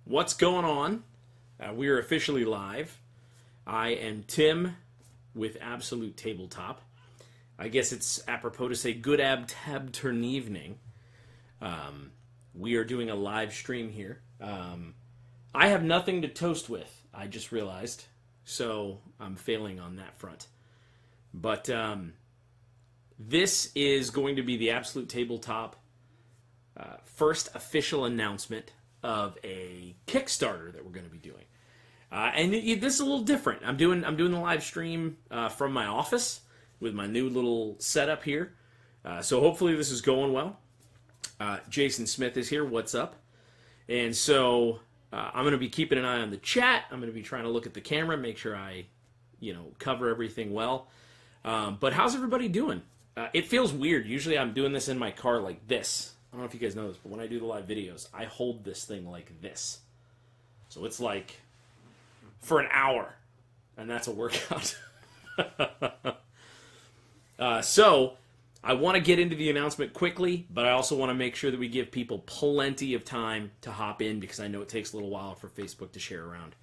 What's going on? We are officially live. I am Tim with Absolute Tabletop. I guess it's apropos to say good abtabtern evening. We are doing a live stream here. I have nothing to toast with, I just realized, so I'm failing on that front. But this is going to be the Absolute Tabletop first official announcement of a Kickstarter that we're going to be doing. And this is a little different. I'm doing the live stream from my office with my new little setup here. So hopefully this is going well. Jason Smith is here. What's up? And so I'm going to be keeping an eye on the chat. I'm going to be trying to look at the camera, make sure I, cover everything well. But how's everybody doing? It feels weird. Usually I'm doing this in my car like this. I don't know if you guys know this, but when I do the live videos, I hold this thing like this. So it's like for an hour, and that's a workout. So I want to get into the announcement quickly, but I also want to make sure that we give people plenty of time to hop in because I know it takes a little while for Facebook to share around.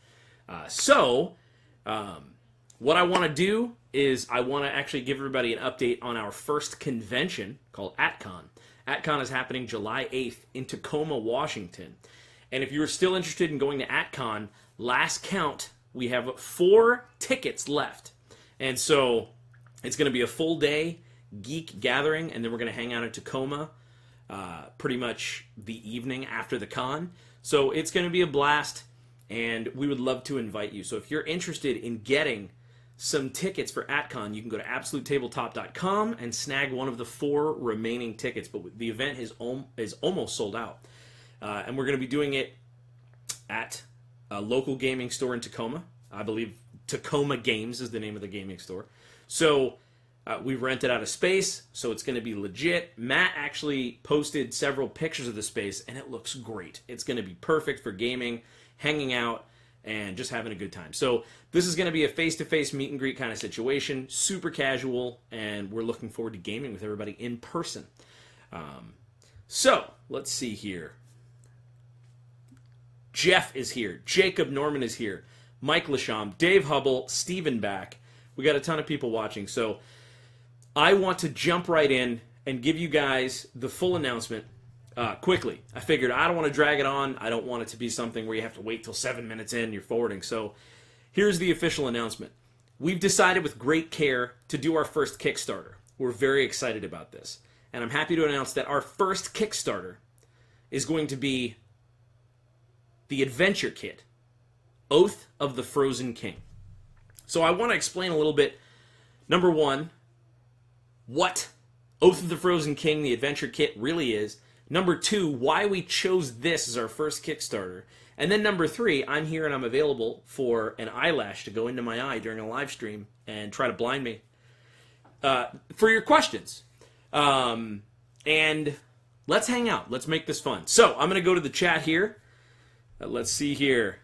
What I want to do is I want to actually give everybody an update on our first convention called AtCon. AtCon is happening July 8th in Tacoma, Washington. And if you're still interested in going to AtCon, last count, we have 4 tickets left. And so it's going to be a full day geek gathering, and then we're going to hang out in Tacoma pretty much the evening after the con. So it's going to be a blast, and we would love to invite you. So if you're interested in getting some tickets for AtCon, you can go to AbsoluteTabletop.com and snag one of the 4 remaining tickets. But the event is almost sold out. And we're going to be doing it at a local gaming store in Tacoma. I believe Tacoma Games is the name of the gaming store. So we've rented out a space, so it's going to be legit. Matt actually posted several pictures of the space, and it looks great. It's going to be perfect for gaming, hanging out, and just having a good time. So this is going to be a face-to-face meet and greet kind of situation, super casual, and we're looking forward to gaming with everybody in person. So let's see here. Jeff is here. Jacob Norman is here. Mike Lasham, Dave Hubble, Steven Back. We got a ton of people watching. So I want to jump right in and give you guys the full announcement quickly. I figured I don't want to drag it on. I don't want it to be something where you have to wait till 7 minutes in, you're forwarding. So here's the official announcement. We've decided with great care to do our first Kickstarter. We're very excited about this. And I'm happy to announce that our first Kickstarter is going to be the Adventure Kit, Oath of the Frozen King. So I want to explain a little bit, number one, what Oath of the Frozen King, the Adventure Kit, really is. Number 2, why we chose this as our first Kickstarter. And then number 3, I'm here and I'm available for an eyelash to go into my eye during a live stream and try to blind me for your questions. And let's hang out. Let's make this fun. So I'm going to go to the chat here. Let's see here.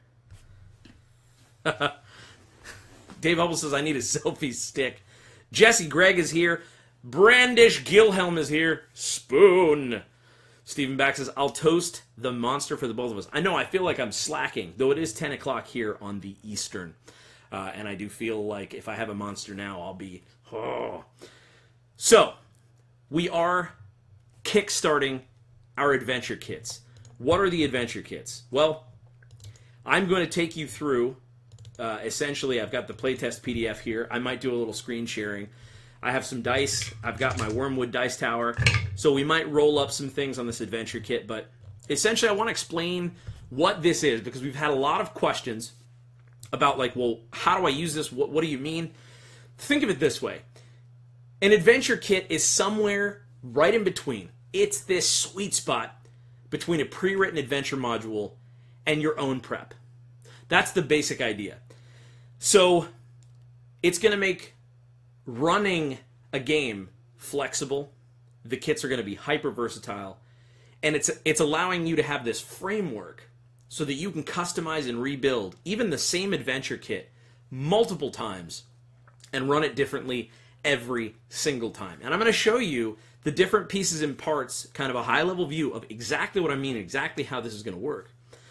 Dave Hubble says, I need a selfie stick. Jesse Gregg is here. Brandish Gilhelm is here. Spoon. Stephen Back says, I'll toast the monster for the both of us. I know, I feel like I'm slacking, though it is 10 o'clock here on the Eastern. And I do feel like if I have a monster now, I'll be... Oh. So, we are kickstarting our adventure kits. What are the adventure kits? Well, I'm going to take you through, essentially, I've got the playtest PDF here. I might do a little screen sharing. I have some dice. I've got my Wormwood Dice Tower. So we might roll up some things on this adventure kit. But essentially, I want to explain what this is because we've had a lot of questions about, like, well, how do I use this? What do you mean? Think of it this way. An adventure kit is somewhere right in between. It's this sweet spot between a pre-written adventure module and your own prep. That's the basic idea. So it's going to make running a game flexible. The kits are going to be hyper versatile, and it's allowing you to have this framework so that you can customize and rebuild even the same adventure kit multiple times and run it differently every single time. And I'm going to show you the different pieces and parts, kind of a high level view of exactly what I mean, exactly how this is going to work.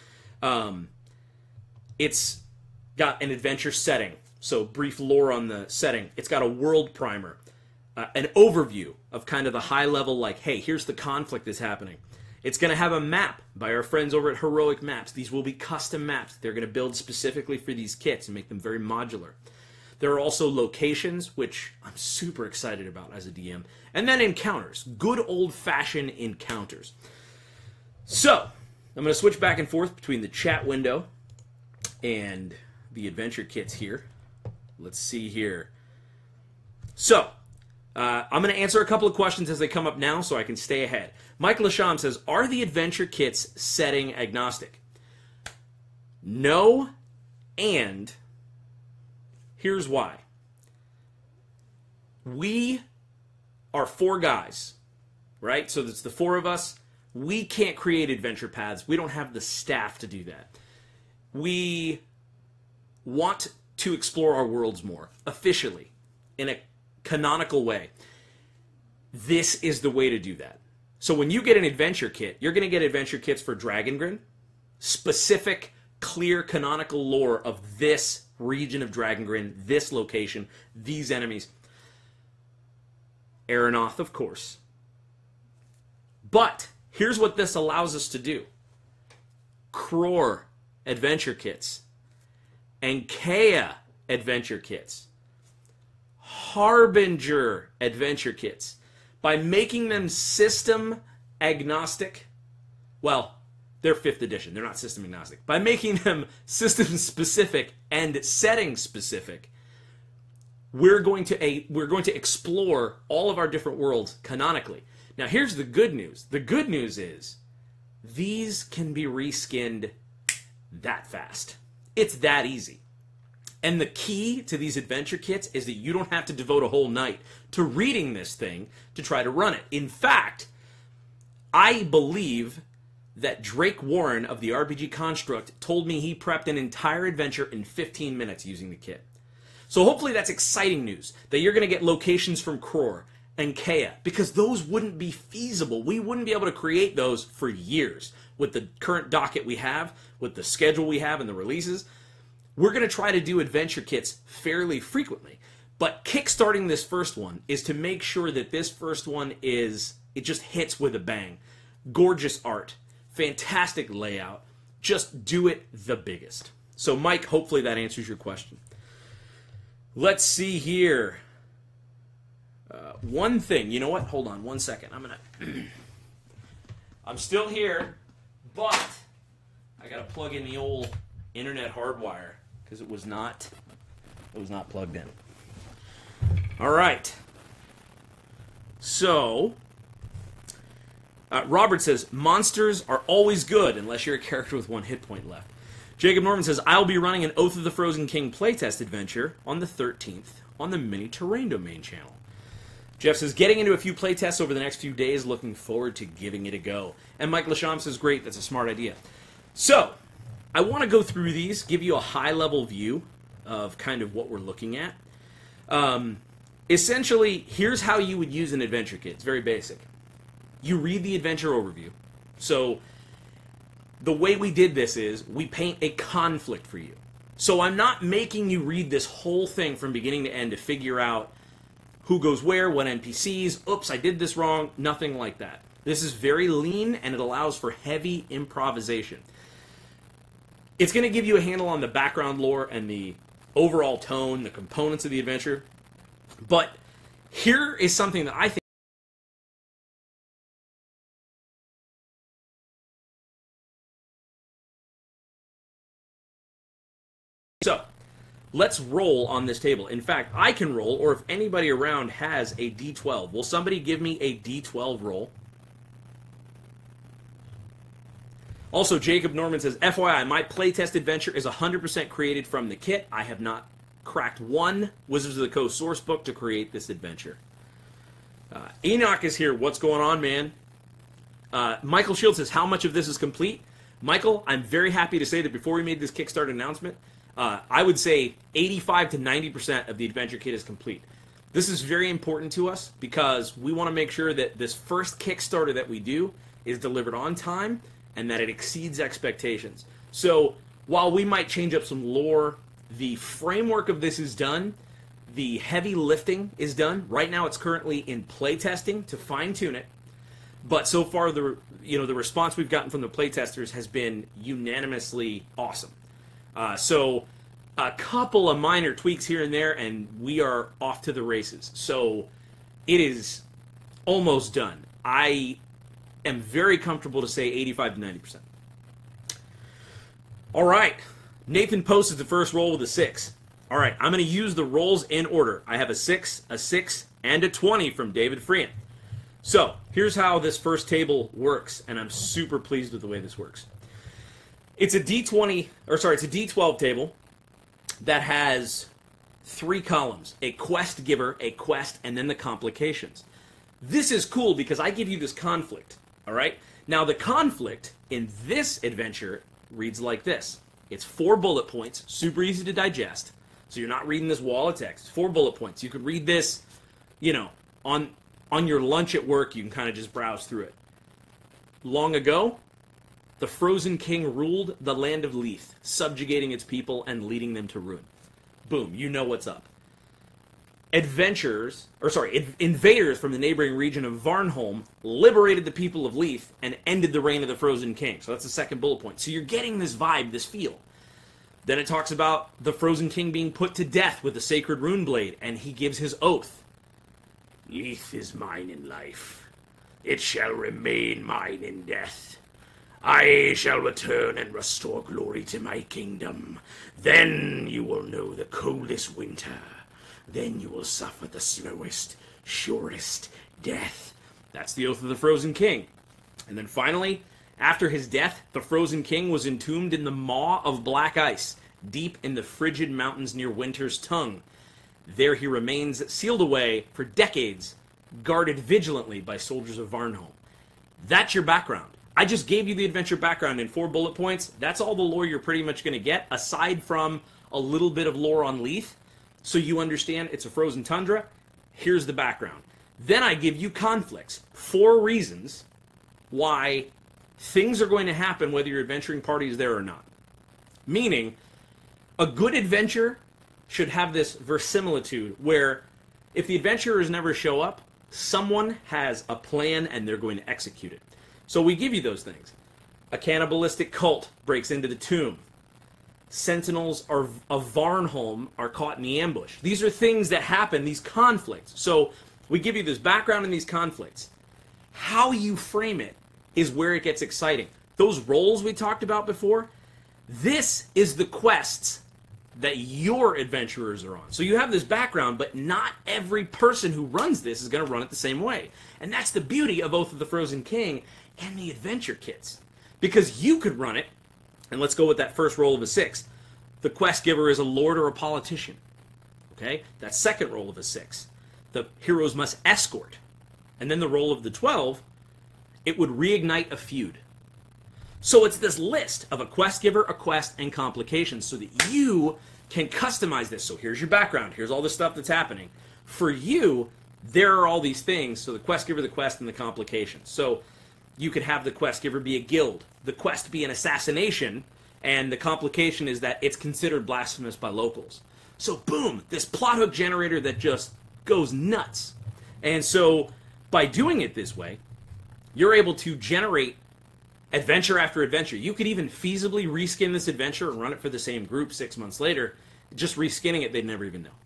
It's got an adventure setting, so brief lore on the setting. It's got a world primer, an overview of kind of the high level, like, hey, here's the conflict that's happening. It's going to have a map by our friends over at Heroic Maps. These will be custom maps. They're going to build specifically for these kits and make them very modular. There are also locations, which I'm super excited about as a DM. And then encounters. Good old-fashioned encounters. So, I'm going to switch back and forth between the chat window and the adventure kits here. Let's see here. So, I'm going to answer a couple of questions as they come up now so I can stay ahead. Mike Lasham says, are the adventure kits setting agnostic? No, and here's why. We are 4 guys, right? So it's the 4 of us. We can't create adventure paths. We don't have the staff to do that. We want to explore our worlds more, officially, in a canonical way. This is the way to do that. So when you get an adventure kit, you're going to get adventure kits for Dragongrin, specific, clear, canonical lore of this region of Dragongrin, this location, these enemies. Aeronoth, of course. But here's what this allows us to do. Kror adventure kits. Ankea adventure kits. Harbinger adventure kits. By making them system agnostic, well, they're 5th edition. They're not system agnostic. By making them system specific and setting specific, we're going to explore all of our different worlds canonically. Now, here's the good news. The good news is these can be reskinned that fast. It's that easy. And the key to these adventure kits is that you don't have to devote a whole night to reading this thing to try to run it. In fact, I believe that Drake Warren of the RPG Construct told me he prepped an entire adventure in 15 minutes using the kit. So hopefully that's exciting news, that you're going to get locations from Kror and Kea, because those wouldn't be feasible. We wouldn't be able to create those for years. With the current docket we have, with the schedule we have and the releases, we're going to try to do adventure kits fairly frequently. But kickstarting this first one is to make sure that this first one it just hits with a bang. Gorgeous art. Fantastic layout. Just do it the biggest. So Mike, hopefully that answers your question. Let's see here. One thing. You know what? Hold on 1 second. I'm still here, but I got to plug in the old internet hardwire because it was not plugged in. All right. So, Robert says, monsters are always good unless you're a character with 1 hit point left. Jacob Norman says, I'll be running an Oath of the Frozen King playtest adventure on the 13th on the Mini Terrain Domain channel. Jeff says, getting into a few playtests over the next few days, looking forward to giving it a go. And Mike Lasham says, great, that's a smart idea. So, I want to go through these, give you a high-level view of kind of what we're looking at. Essentially, here's how you would use an adventure kit. It's very basic. You read the adventure overview. So, the way we did this is, we paint a conflict for you. So I'm not making you read this whole thing from beginning to end to figure out who goes where, what NPCs, oops, I did this wrong, nothing like that. This is very lean, and it allows for heavy improvisation. It's going to give you a handle on the background lore and the overall tone, the components of the adventure. But here is something that I think so. Let's roll on this table. In fact, I can roll, or if anybody around has a D12, will somebody give me a D12 roll? Also, Jacob Norman says, FYI, my playtest adventure is 100% created from the kit. I have not cracked one Wizards of the Coast source book to create this adventure. Enoch is here. What's going on, man? Michael Shields says, how much of this is complete? Michael, I'm very happy to say that before we made this Kickstarter announcement, I would say 85 to 90% of the adventure kit is complete. This is very important to us because we want to make sure that this first Kickstarter that we do is delivered on time and that it exceeds expectations. So while we might change up some lore, the framework of this is done. The heavy lifting is done. Right now it's currently in playtesting to fine-tune it. But so far, the response we've gotten from the playtesters has been unanimously awesome. So a couple of minor tweaks here and there, and we are off to the races. So it is almost done. I am very comfortable to say 85 to 90%. All right. Nathan posted the first roll with a 6. All right, I'm going to use the rolls in order. I have a 6, and a 20 from David Freehan. So here's how this first table works, and I'm super pleased with the way this works. It's a D12 table that has 3 columns: a quest giver, a quest, and then the complications. This is cool because I give you this conflict, all right? Now, the conflict in this adventure reads like this. It's 4 bullet points, super easy to digest, so you're not reading this wall of text. 4 bullet points. You could read this, on your lunch at work. You can kind of just browse through it. Long ago, the Frozen King ruled the land of Leith, subjugating its people and leading them to ruin. Boom, you know what's up. Invaders from the neighboring region of Varnholm liberated the people of Leith and ended the reign of the Frozen King. So that's the second bullet point. So you're getting this vibe, this feel. Then it talks about the Frozen King being put to death with the sacred rune blade, and he gives his oath. Leith is mine in life. It shall remain mine in death. I shall return and restore glory to my kingdom. Then you will know the coldest winter. Then you will suffer the slowest, surest death. That's the oath of the Frozen King. And then finally, after his death, the Frozen King was entombed in the maw of black ice, deep in the frigid mountains near Winter's Tongue. There he remains, sealed away for decades, guarded vigilantly by soldiers of Varnholm. That's your background. I just gave you the adventure background in 4 bullet points. That's all the lore you're pretty much going to get, aside from a little bit of lore on Leith, so you understand it's a frozen tundra. Here's the background. Then I give you conflicts. 4 reasons why things are going to happen whether your adventuring party is there or not. Meaning, a good adventure should have this verisimilitude where if the adventurers never show up, someone has a plan and they're going to execute it. So we give you those things. A cannibalistic cult breaks into the tomb. Sentinels of Varnholm are caught in the ambush. These are things that happen, these conflicts. So we give you this background in these conflicts. How you frame it is where it gets exciting. Those roles we talked about before, this is the quests that your adventurers are on. So you have this background, but not every person who runs this is going to run it the same way. And that's the beauty of Oath of the Frozen King and the adventure kits. Because you could run it, and let's go with that first roll of a 6. The quest giver is a lord or a politician. Okay? That second roll of a 6. The heroes must escort. And then the roll of the 12, it would reignite a feud. So it's this list of a quest giver, a quest, and complications so that you can customize this. So here's your background. Here's all the stuff that's happening. For you, there are all these things. So the quest giver, the quest, and the complications. So you could have the quest giver be a guild, the quest be an assassination, and the complication is that it's considered blasphemous by locals. So boom, this plot hook generator that just goes nuts. And so by doing it this way, you're able to generate adventure after adventure. You could even feasibly reskin this adventure and run it for the same group 6 months later. Just reskinning it, they'd never even know.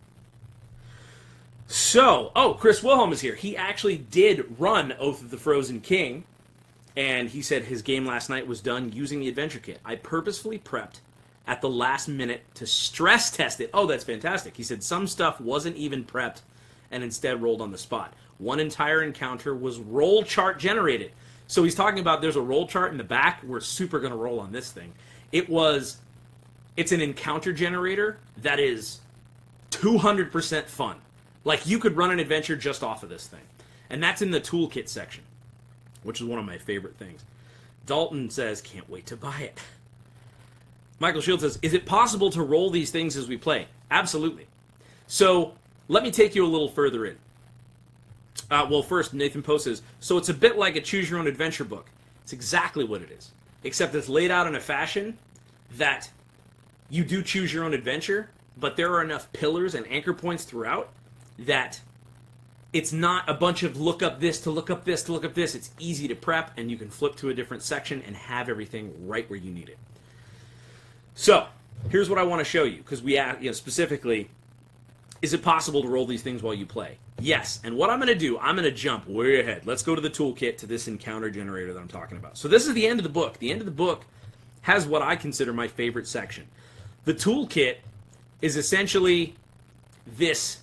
So, Chris Wilhelm is here. He actually did run Oath of the Frozen King, and he said his game last night was done using the adventure kit. I purposefully prepped at the last minute to stress test it. Oh, that's fantastic. He said some stuff wasn't even prepped and instead rolled on the spot. One entire encounter was roll chart generated. So he's talking about there's a roll chart in the back. We're super going to roll on this thing. It's an encounter generator that is 200% fun. Like, you could run an adventure just off of this thing. And that's in the toolkit section, which is one of my favorite things. Dalton says, can't wait to buy it. Michael Shield says, is it possible to roll these things as we play? Absolutely. So let me take you a little further in. Well, first, Nathan Poe says, so it's a bit like a choose-your-own-adventure book. It's exactly what it is, except it's laid out in a fashion that you do choose your own adventure, but there are enough pillars and anchor points throughout that it's not a bunch of look up this to look up this to look up this. It's easy to prep, and you can flip to a different section and have everything right where you need it. So, here's what I want to show you, because we asked, specifically, is it possible to roll these things while you play? Yes, and what I'm going to do, I'm going to jump way ahead. Let's go to the toolkit, to this encounter generator that I'm talking about. So this is the end of the book. The end of the book has what I consider my favorite section. The toolkit is essentially this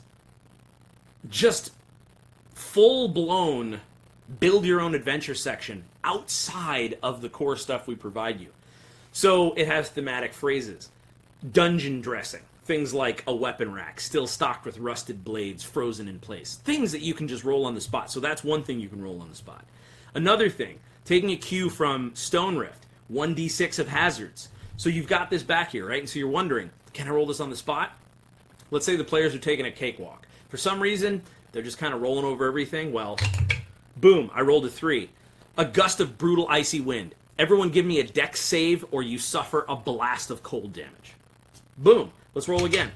just full-blown build-your-own-adventure section outside of the core stuff we provide you. So it has thematic phrases, dungeon dressing, things like a weapon rack, still stocked with rusted blades frozen in place. Things that you can just roll on the spot. So that's one thing you can roll on the spot. Another thing, taking a cue from Stone Rift, 1d6 of hazards. So you've got this back here, right? And so you're wondering, can I roll this on the spot? Let's say the players are taking a cakewalk. For some reason, they're just kind of rolling over everything. Well, boom, I rolled a 3. A gust of brutal icy wind. Everyone give me a dex save or you suffer a blast of cold damage. Boom. Let's roll again.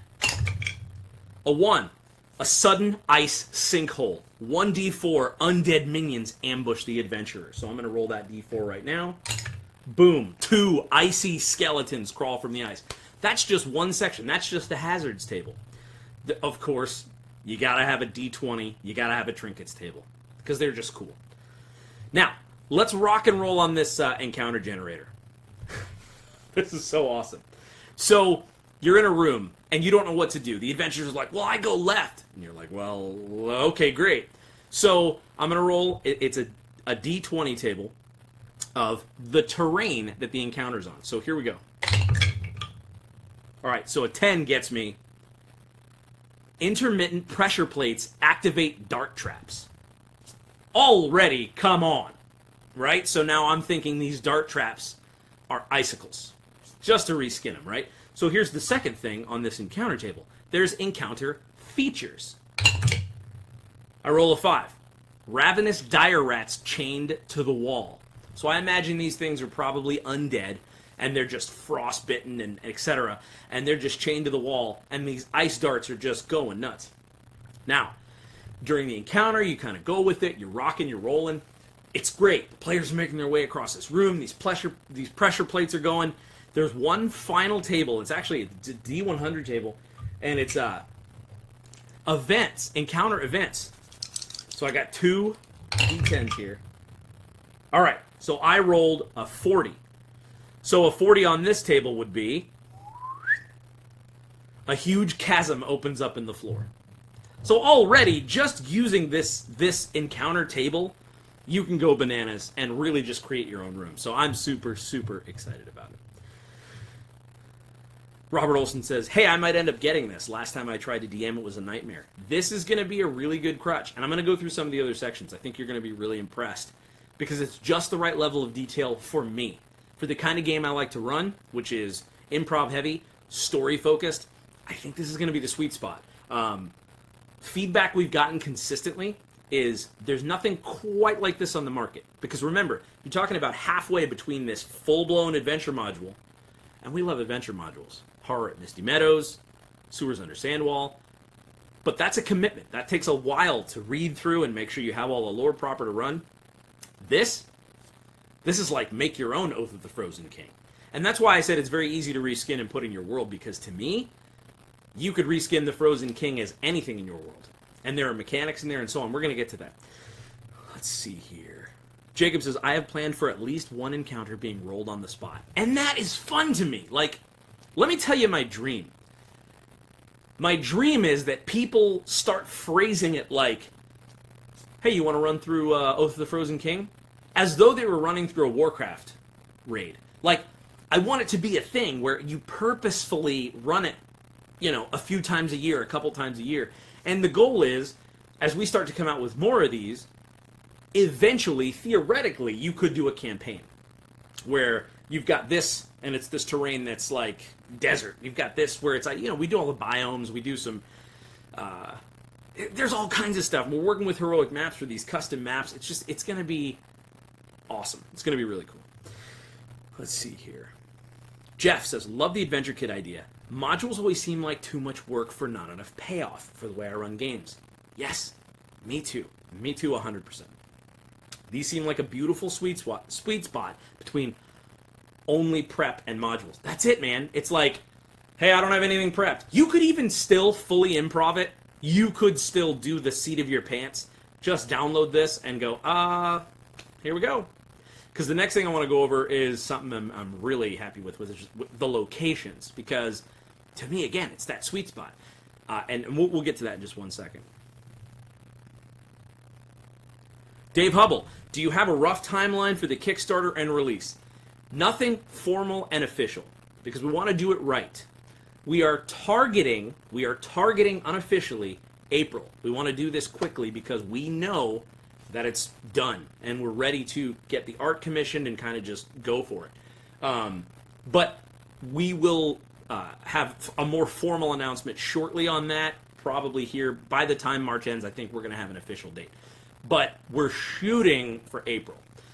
A 1. A sudden ice sinkhole. 1d4 undead minions ambush the adventurer. So I'm going to roll that d4 right now. Boom. 2 icy skeletons crawl from the ice. That's just one section. That's just the hazards table. Of course, you got to have a d20. You got to have a trinkets table because they're just cool. Now, let's rock and roll on this encounter generator. This is so awesome. So, you're in a room, and you don't know what to do. The adventurer's like, well, I go left. And you're like, well, okay, great. So, I'm going to roll, it's a d20 table of the terrain that the encounter's on. So, here we go. Alright, so a 10 gets me intermittent pressure plates activate dart traps. Already, come on. Right? So now I'm thinking these dart traps are icicles. Just to reskin them, right? So here's the second thing on this encounter table. There's encounter features. I roll a 5. Ravenous dire rats chained to the wall. So I imagine these things are probably undead, and they're just frostbitten and etc. And they're just chained to the wall, and these ice darts are just going nuts. Now, during the encounter, you kind of go with it, you're rocking, you're rolling. It's great. The players are making their way across this room. These pressure plates are going. There's one final table. It's actually a D100 table, and it's events, encounter events. So I got 2 D10s here. All right, so I rolled a 40. So a 40 on this table would be a huge chasm opens up in the floor. So already, just using this encounter table, you can go bananas and really just create your own room. So I'm super, super excited about it. Robert Olson says, hey, I might end up getting this. Last time I tried to DM, it was a nightmare. This is going to be a really good crutch. And I'm going to go through some of the other sections. I think you're going to be really impressed. Because it's just the right level of detail for me. For the kind of game I like to run, which is improv heavy, story focused, I think this is going to be the sweet spot. Feedback we've gotten consistently is there's nothing quite like this on the market. Because remember, you're talking about halfway between this full-blown adventure module, and we love adventure modules. Horror at Misty Meadows, Sewers Under Sandwall, but that's a commitment. That takes a while to read through and make sure you have all the lore proper to run. This is like make your own Oath of the Frozen King. And that's why I said it's very easy to reskin and put in your world, because to me, you could reskin the Frozen King as anything in your world. And there are mechanics in there and so on. We're going to get to that. Let's see here. Jacob says, I have planned for at least one encounter being rolled on the spot. And that is fun to me. Like, let me tell you my dream. My dream is that people start phrasing it like, hey, you want to run through Oath of the Frozen King? As though they were running through a Warcraft raid. Like, I want it to be a thing where you purposefully run it, a few times a year, a couple times a year. And the goal is, as we start to come out with more of these, eventually, theoretically, you could do a campaign where you've got this, and it's this terrain that's like desert. You've got this where it's like, we do all the biomes, we do some, there's all kinds of stuff. We're working with Heroic Maps for these custom maps. It's going to be awesome. It's going to be really cool. Let's see here. Jeff says, love the adventure kit idea. Modules always seem like too much work for not enough payoff for the way I run games. Yes, me too. Me too, 100%. These seem like a beautiful sweet spot between only prep and modules. That's it, man. It's like, hey, I don't have anything prepped. You could even still fully improv it. You could still do the seat of your pants. Just download this and go, here we go. Because the next thing I want to go over is something I'm really happy with is just the locations. Because, to me, again, it's that sweet spot. And we'll get to that in just one second. Dave Hubble, do you have a rough timeline for the Kickstarter and release? Nothing formal and official, because we want to do it right. We are targeting unofficially April. We want to do this quickly because we know that it's done and we're ready to get the art commissioned and kind of just go for it. But we will have a more formal announcement shortly on that, probably here by the time March ends. I think we're going to have an official date. But we're shooting for April.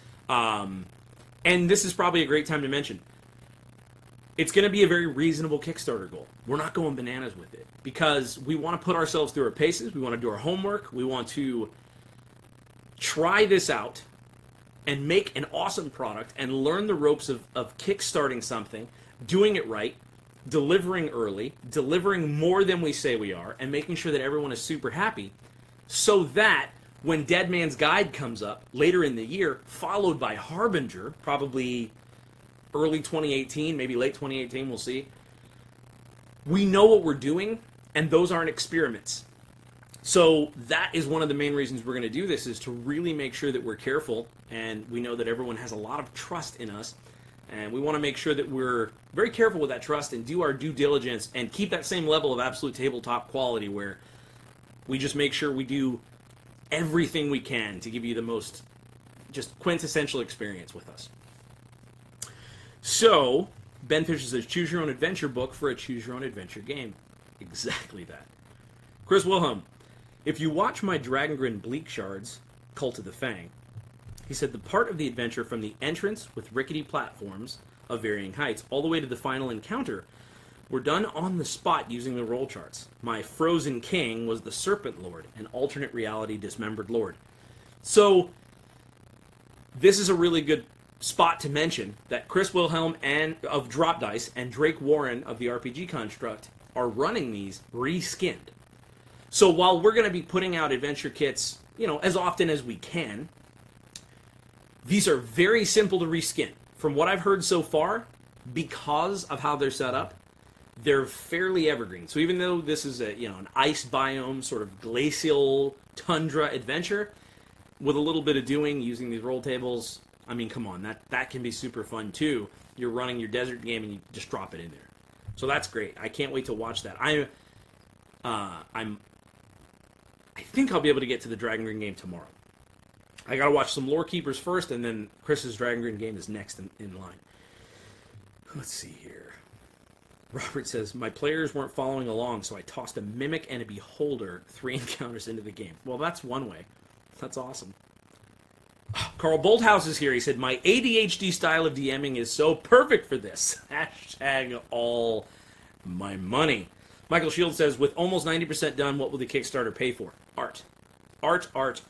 And this is probably a great time to mention, it's going to be a very reasonable Kickstarter goal. We're not going bananas with it because we want to put ourselves through our paces. We want to do our homework. We want to try this out and make an awesome product and learn the ropes of kickstarting something, doing it right, delivering early, delivering more than we say we are, and making sure that everyone is super happy so that when Dead Man's Guide comes up later in the year, followed by Harbinger, probably early 2018, maybe late 2018, we'll see. We know what we're doing, and those aren't experiments. So that is one of the main reasons we're going to do this, is to really make sure that we're careful, and we know that everyone has a lot of trust in us, and we want to make sure that we're very careful with that trust and do our due diligence and keep that same level of absolute tabletop quality where we just make sure we do everything we can to give you the most just quintessential experience with us. So, Ben Fisher says, choose your own adventure book for a choose your own adventure game. Exactly that. Chris Wilhelm, if you watch my Dragongrin Bleak Shards, Cult of the Fang, he said the part of the adventure from the entrance with rickety platforms of varying heights all the way to the final encounter were done on the spot using the roll charts. My Frozen King was the Serpent Lord, an alternate reality dismembered lord. So, this is a really good spot to mention that Chris Wilhelm of Drop Dice and Drake Warren of the RPG Construct are running these reskinned. So while we're going to be putting out adventure kits, as often as we can, these are very simple to reskin. From what I've heard so far, because of how they're set up, they're fairly evergreen. So even though this is an ice biome, sort of glacial tundra adventure, with a little bit of doing using these roll tables, I mean, come on, that can be super fun too. You're running your desert game and you just drop it in there. So that's great. I can't wait to watch that. I think I'll be able to get to the Dragongrin game tomorrow. I gotta watch some Lore Keepers first, and then Chris's Dragongrin game is next in line. Let's see here. Robert says, my players weren't following along, so I tossed a Mimic and a Beholder 3 encounters into the game. Well, that's one way. That's awesome. Oh, Carl Bolthouse is here. He said, my ADHD style of DMing is so perfect for this. Hashtag all my money. Michael Shields says, with almost 90% done, what will the Kickstarter pay for? Art. Art.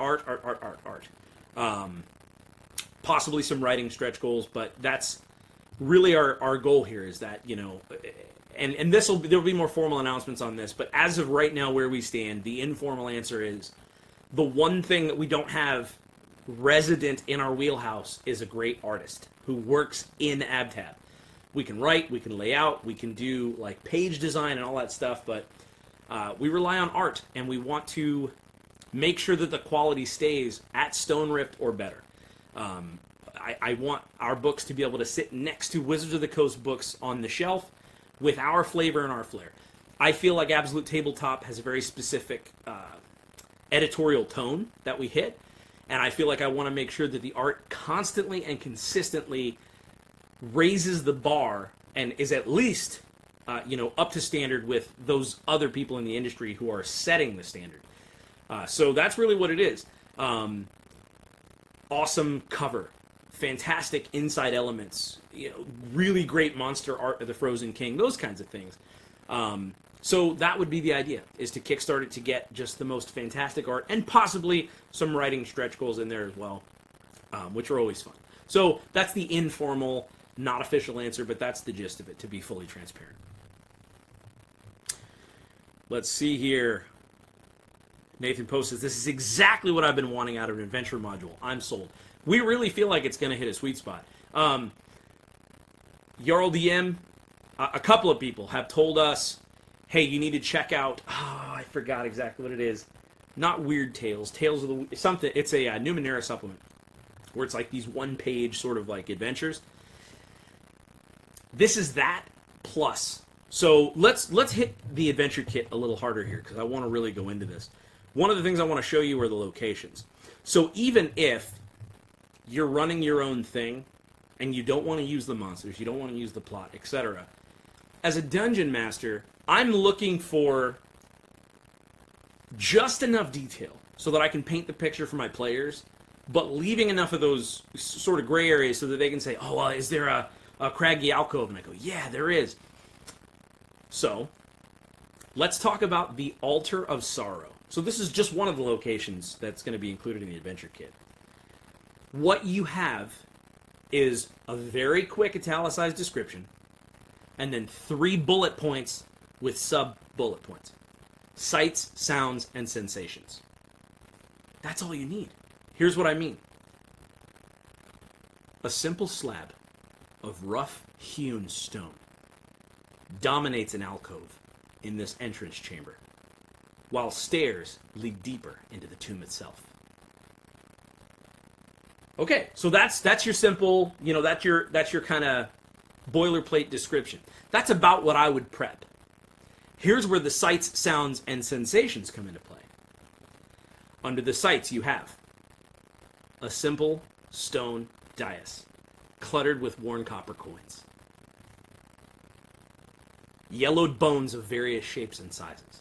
Possibly some writing stretch goals, but that's really our goal here, is that, and there'll be more formal announcements on this, but as of right now where we stand, the informal answer is the one thing that we don't have resident in our wheelhouse is a great artist who works in AbTab. We can write, we can lay out, we can do like page design and all that stuff, but we rely on art, and we want to make sure that the quality stays at Stone Ripped or better. I want our books to be able to sit next to Wizards of the Coast books on the shelf with our flavor and our flair. I feel like Absolute Tabletop has a very specific editorial tone that we hit, and I feel like I want to make sure that the art constantly and consistently raises the bar and is at least up to standard with those other people in the industry who are setting the standard. So that's really what it is. Awesome cover. fantastic inside elements, really great monster art of the Frozen King, those kinds of things. So that would be the idea, is to kickstart it to get just the most fantastic art and possibly some writing stretch goals in there as well, which are always fun. So that's the informal, not official answer, but that's the gist of it, to be fully transparent. Let's see here. Nathan Post says, this is exactly what I've been wanting out of an adventure module. I'm sold. We really feel like it's going to hit a sweet spot. Jarl DM, a couple of people have told us, hey, you need to check out, I forgot exactly what it is. Not Weird Tales, Tales of the, something, it's a Numenera supplement, where it's like these one-page sort of like adventures. This is that plus. So let's hit the adventure kit a little harder here, because I want to really go into this. One of the things I want to show you are the locations. So even if you're running your own thing, and you don't want to use the monsters, you don't want to use the plot, etc., as a dungeon master, I'm looking for just enough detail so that I can paint the picture for my players, but leaving enough of those sort of gray areas so that they can say, oh, well, is there a craggy alcove? And I go, yeah, there is. So, let's talk about the Altar of Sorrow. So this is just one of the locations that's going to be included in the adventure kit. What you have is a very quick italicized description, and then 3 bullet points with sub-bullet points. Sights, sounds, and sensations. That's all you need. Here's what I mean. A simple slab of rough-hewn stone dominates an alcove in this entrance chamber, while stairs lead deeper into the tomb itself. Okay, so that's your simple, that's your kind of boilerplate description. That's about what I would prep. Here's where the sights, sounds, and sensations come into play. Under the sights, you have a simple stone dais, cluttered with worn copper coins. Yellowed bones of various shapes and sizes.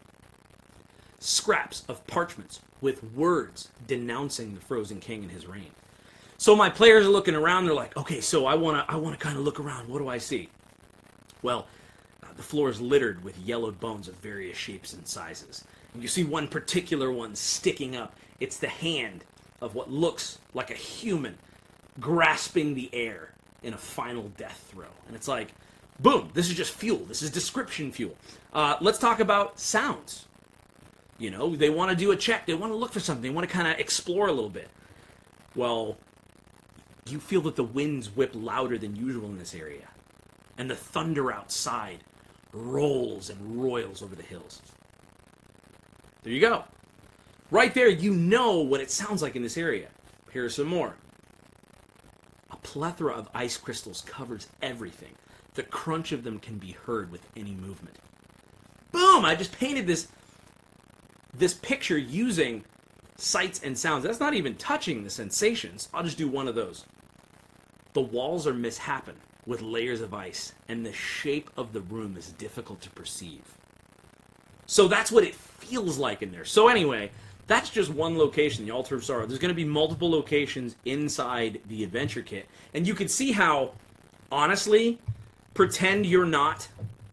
Scraps of parchments with words denouncing the Frozen King and his reign. So my players are looking around, they're like, okay, so I want to kind of look around, what do I see? Well, the floor is littered with yellowed bones of various shapes and sizes. And you see one particular one sticking up. It's the hand of what looks like a human grasping the air in a final death throw. And it's like, boom, this is just fuel. This is description fuel. Let's talk about sounds. They want to do a check. They want to look for something. They want to kind of explore a little bit. Well, you feel that the winds whip louder than usual in this area. And the thunder outside rolls and roils over the hills. There you go. Right there, you know what it sounds like in this area. Here's some more. A plethora of ice crystals covers everything. The crunch of them can be heard with any movement. Boom! I just painted this picture using sights and sounds. That's not even touching the sensations. I'll just do one of those. The walls are misshapen with layers of ice, and the shape of the room is difficult to perceive. So that's what it feels like in there. So anyway, that's just one location, the Altar of Sorrow. There's going to be multiple locations inside the adventure kit, and you can see how, honestly, pretend you're not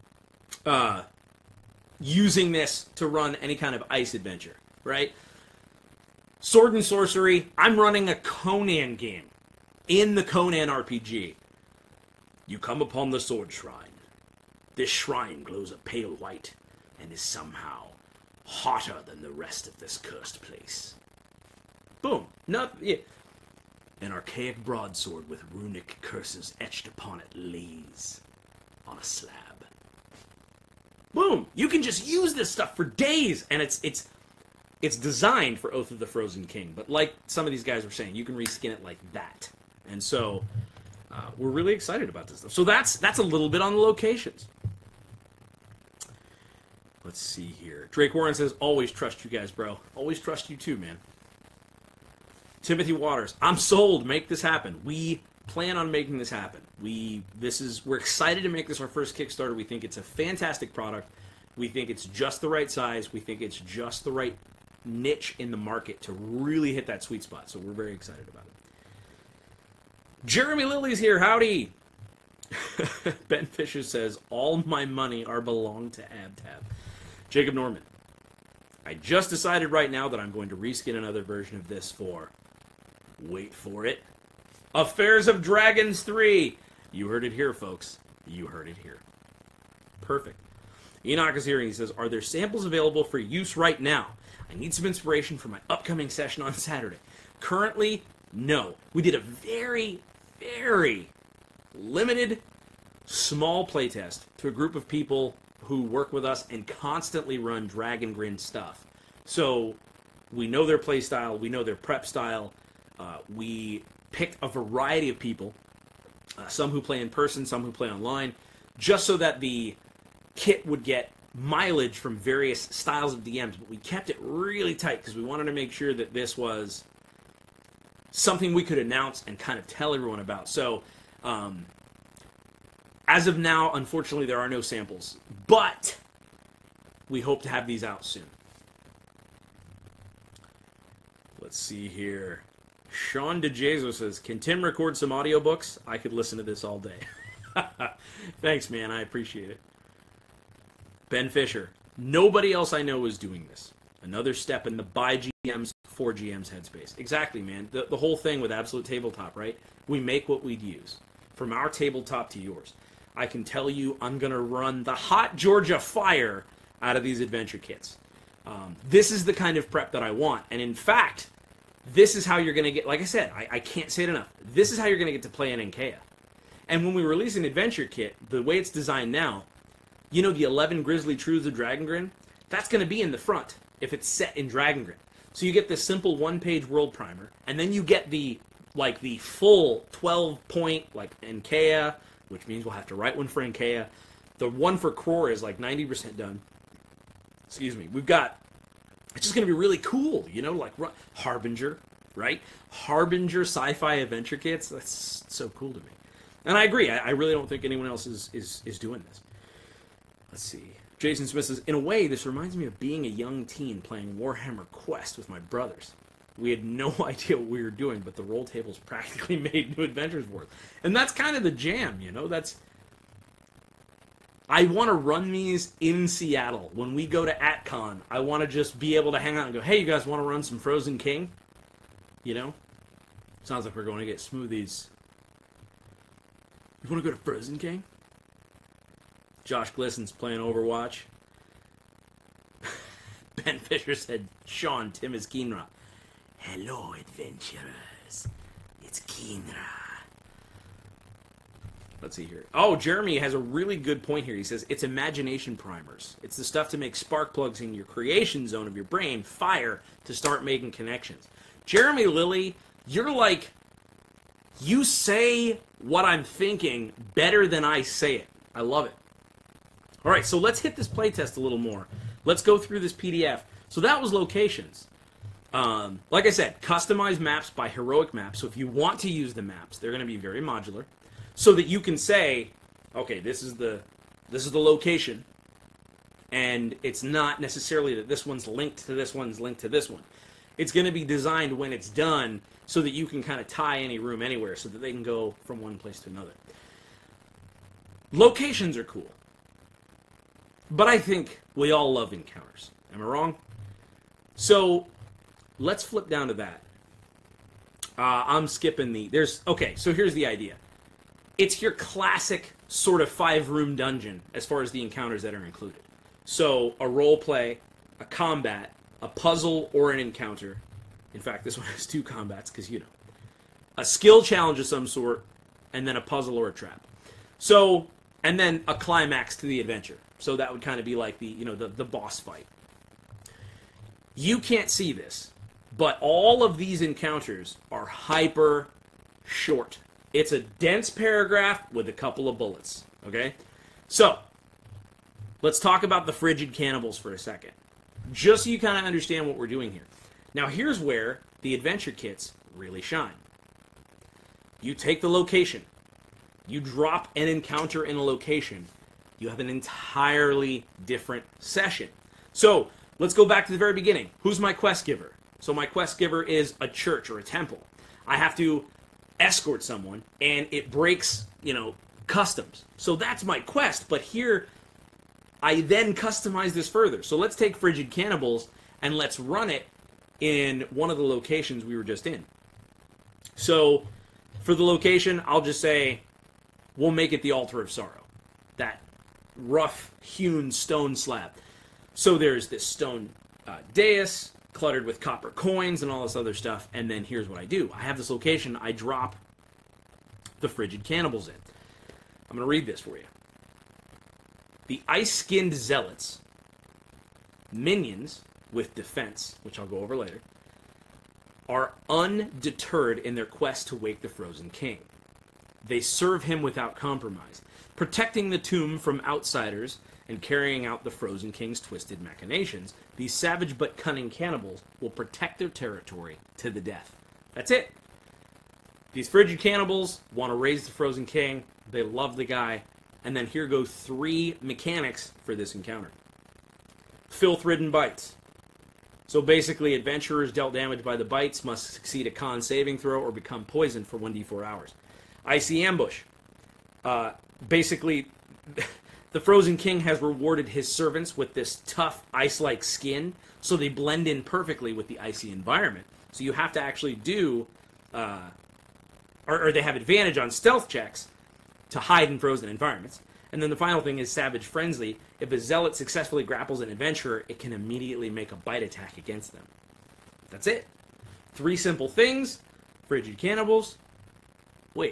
using this to run any kind of ice adventure, right? Sword and Sorcery, I'm running a Conan game in the Conan RPG. You come upon the Sword Shrine. This shrine glows a pale white and is somehow hotter than the rest of this cursed place. Boom. An archaic broadsword with runic curses etched upon it lays on a slab. Boom! You can just use this stuff for days, and it's designed for Oath of the Frozen King. But like some of these guys were saying, you can reskin it like that. And so we're really excited about this stuff. So that's a little bit on the locations. Let's see here. Drake Warren says, always trust you guys, bro. Always trust you too, man. Timothy Waters, I'm sold. Make this happen. We plan on making this happen. We're excited to make this our first Kickstarter. We think it's a fantastic product. We think it's just the right size. We think it's just the right niche in the market to really hit that sweet spot. So we're very excited about it. Jeremy Lilly's here. Howdy. Ben Fisher says, all my money are belong to AbTab. Jacob Norman. I just decided right now that I'm going to reskin another version of this for, wait for it, Affairs of Dragons 3. You heard it here, folks. You heard it here. Perfect. Enoch is here and he says, are there samples available for use right now? I need some inspiration for my upcoming session on Saturday. Currently, no. We did a very, very limited, small playtest to a group of people who work with us and constantly run Dragon Grin stuff. So we know their play style, we know their prep style. We picked a variety of people, some who play in person, some who play online, just so that the kit would get mileage from various styles of DMs. But we kept it really tight because we wanted to make sure that this was something we could announce and kind of tell everyone about. So as of now, unfortunately, there are no samples, but we hope to have these out soon. Let's see here. Sean DeJesus says, can Tim record some audiobooks? I could listen to this all day. Thanks, man. I appreciate it. Ben Fisher. Nobody else I know is doing this. Another step in the by GMs, for GMs headspace. Exactly, man. The whole thing with Absolute Tabletop, right? We make what we'd use. From our tabletop to yours. I can tell you I'm going to run the hot Georgia fire out of these adventure kits. This is the kind of prep that I want. And in fact, this is how you're going to get, like I said, I can't say it enough. This is how you're going to get to play in Ankea. And when we release an adventure kit, the way it's designed now, you know the 11 Grizzly Truths of Dragon Grin? That's going to be in the front if it's set in Dragon Grin. So you get this simple one-page world primer, and then you get the full 12-point, like, Ankea, which means we'll have to write one for Ankea. The one for Kror is like 90% done. Excuse me. We've got, it's just going to be really cool, you know, like Harbinger, right? Harbinger sci-fi adventure kits. That's so cool to me. And I agree. I really don't think anyone else is doing this. Let's see. Jason Smith says, in a way, this reminds me of being a young teen playing Warhammer Quest with my brothers. We had no idea what we were doing, but the roll tables practically made new adventures for us. And that's kind of the jam, you know? I want to run these in Seattle. When we go to AtCon, I want to just be able to hang out and go, hey, you guys want to run some Frozen King? You know? Sounds like we're going to get smoothies. You want to go to Frozen King? Josh Glisson's playing Overwatch. Ben Fisher said, Sean, Tim is Keenra. Hello, adventurers. It's Keenra. Let's see here. Oh, Jeremy has a really good point here. He says, it's imagination primers. It's the stuff to make spark plugs in your creation zone of your brain fire to start making connections. Jeremy Lilly, you're like, you say what I'm thinking better than I say it. I love it. All right, so let's hit this playtest a little more. Let's go through this PDF. So that was locations. Like I said, customized maps by Heroic Maps. So if you want to use the maps, they're going to be very modular, so that you can say, okay, this is the location, and it's not necessarily that this one's linked to this one's linked to this one. It's going to be designed when it's done so that you can kind of tie any room anywhere, so that they can go from one place to another. Locations are cool, but I think we all love encounters. Am I wrong? So let's flip down to that. I'm skipping okay, so here's the idea. It's your classic sort of 5-room dungeon as far as the encounters that are included. So a role play, a combat, a puzzle, or an encounter. In fact, this one has 2 combats because, you know. A skill challenge of some sort, and then a puzzle or a trap. So, and then a climax to the adventure. So that would kind of be like the boss fight. You can't see this, but all of these encounters are hyper short. It's a dense paragraph with a couple of bullets, okay? So, let's talk about the Frigid Cannibals for a second, just so you kind of understand what we're doing here. Now, here's where the adventure kits really shine. You take the location, you drop an encounter in a location, you have an entirely different session. So, let's go back to the very beginning. Who's my quest giver? So my quest giver is a church or a temple. I have to escort someone, and it breaks, customs. So that's my quest, but here I then customize this further. So let's take Frigid Cannibals and let's run it in one of the locations we were just in. So for the location, I'll just say we'll make it the Altar of Sorrow. That rough hewn stone slab. So there's this stone dais cluttered with copper coins and all this other stuff, and then here's what I do. I have this location, I drop the Frigid Cannibals in. I'm going to read this for you. The ice-skinned zealots, minions with defense, which I'll go over later, are undeterred in their quest to wake the Frozen King. They serve him without compromise, protecting the tomb from outsiders and carrying out the Frozen King's twisted machinations. These savage but cunning cannibals will protect their territory to the death. That's it. These Frigid Cannibals want to raise the Frozen King. They love the guy. And then here go 3 mechanics for this encounter. Filth-ridden bites. So basically, adventurers dealt damage by the bites must succeed a con saving throw or become poisoned for 1d4 hours. Icy ambush. Basically, the Frozen King has rewarded his servants with this tough, ice-like skin, so they blend in perfectly with the icy environment. So you have to actually do, or they have advantage on stealth checks to hide in frozen environments. And then the final thing is Savage Frenzy. If a zealot successfully grapples an adventurer, it can immediately make a bite attack against them. That's it. 3 simple things. Frigid Cannibals. Wait.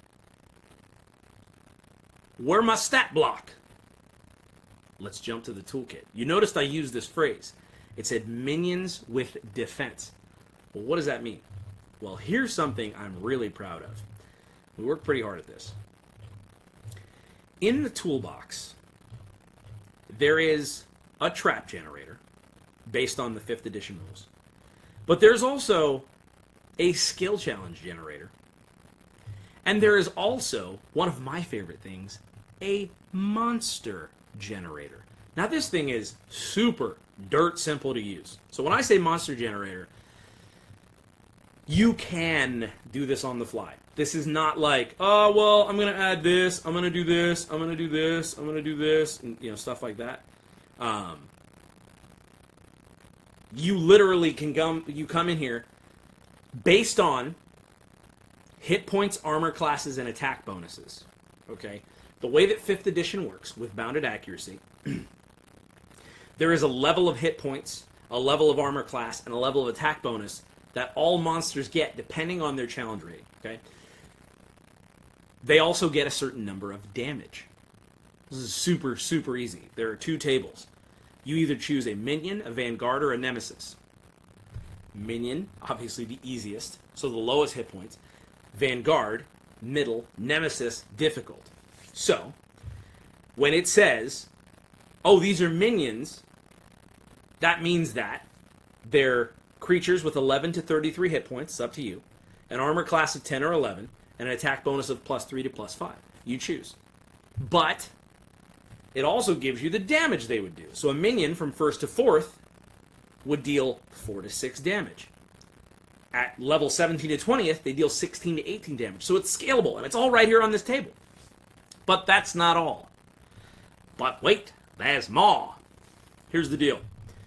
Where my stat block? Let's jump to the toolkit. You noticed I used this phrase. It said minions with defense. Well, what does that mean? Well, here's something I'm really proud of. We worked pretty hard at this. In the toolbox, there is a trap generator based on the 5th edition rules. But there's also a skill challenge generator. And there is also, one of my favorite things, a monster generator. Now this thing is super dirt simple to use. So when I say monster generator, you can do this on the fly. This is not like, oh, well, I'm going to add this, I'm going to do this, I'm going to do this, I'm going to do this, and, stuff like that. You literally can come in here based on hit points, armor classes, and attack bonuses. Okay? The way that 5th edition works with bounded accuracy, there is a level of hit points, a level of armor class, and a level of attack bonus that all monsters get depending on their challenge rating. Okay? They also get a certain number of damage. This is super, super easy. There are 2 tables. You either choose a minion, a vanguard, or a nemesis. Minion, obviously the easiest, so the lowest hit points. Vanguard, middle, nemesis, difficult. So, when it says, oh, these are minions, that means that they're creatures with 11 to 33 hit points, it's up to you, an armor class of 10 or 11, and an attack bonus of +3 to +5. You choose. But it also gives you the damage they would do. So a minion from 1st to 4th would deal 4 to 6 damage. At level 17 to 20th, they deal 16 to 18 damage. So it's scalable, and it's all right here on this table. But that's not all. But wait, there's more. Here's the deal.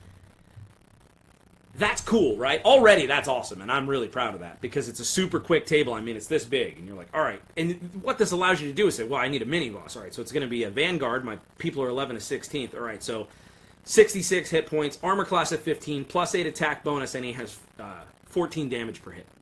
That's cool, right? Already, that's awesome, and I'm really proud of that, because it's a super quick table. I mean, it's this big, and you're like, all right. And what this allows you to do is say, well, I need a mini-boss. All right, so it's going to be a Vanguard. My people are 11 to 16th. All right, so 66 hit points, armor class of 15, +8 attack bonus, and he has 14 damage per hit.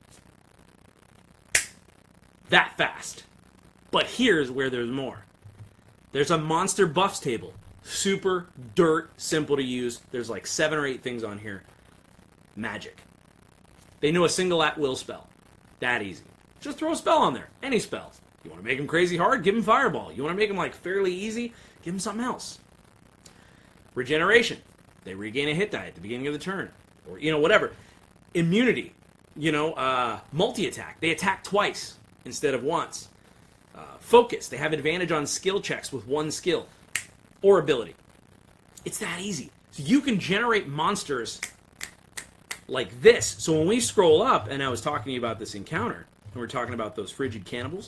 That fast. But here's where there's more. There's a monster buffs table. Super dirt simple to use. There's like 7 or 8 things on here. Magic. They know a single at-will spell. That easy. Just throw a spell on there. Any spell. You want to make them crazy hard? Give them Fireball. You want to make them like fairly easy? Give them something else. Regeneration. They regain a hit die at the beginning of the turn. Or, whatever. Immunity. Multi-attack. They attack twice instead of once. Focus. They have advantage on skill checks with 1 skill. Or ability. It's that easy. So you can generate monsters like this. So when we scroll up, and I was talking to you about this encounter, and we're talking about those frigid cannibals,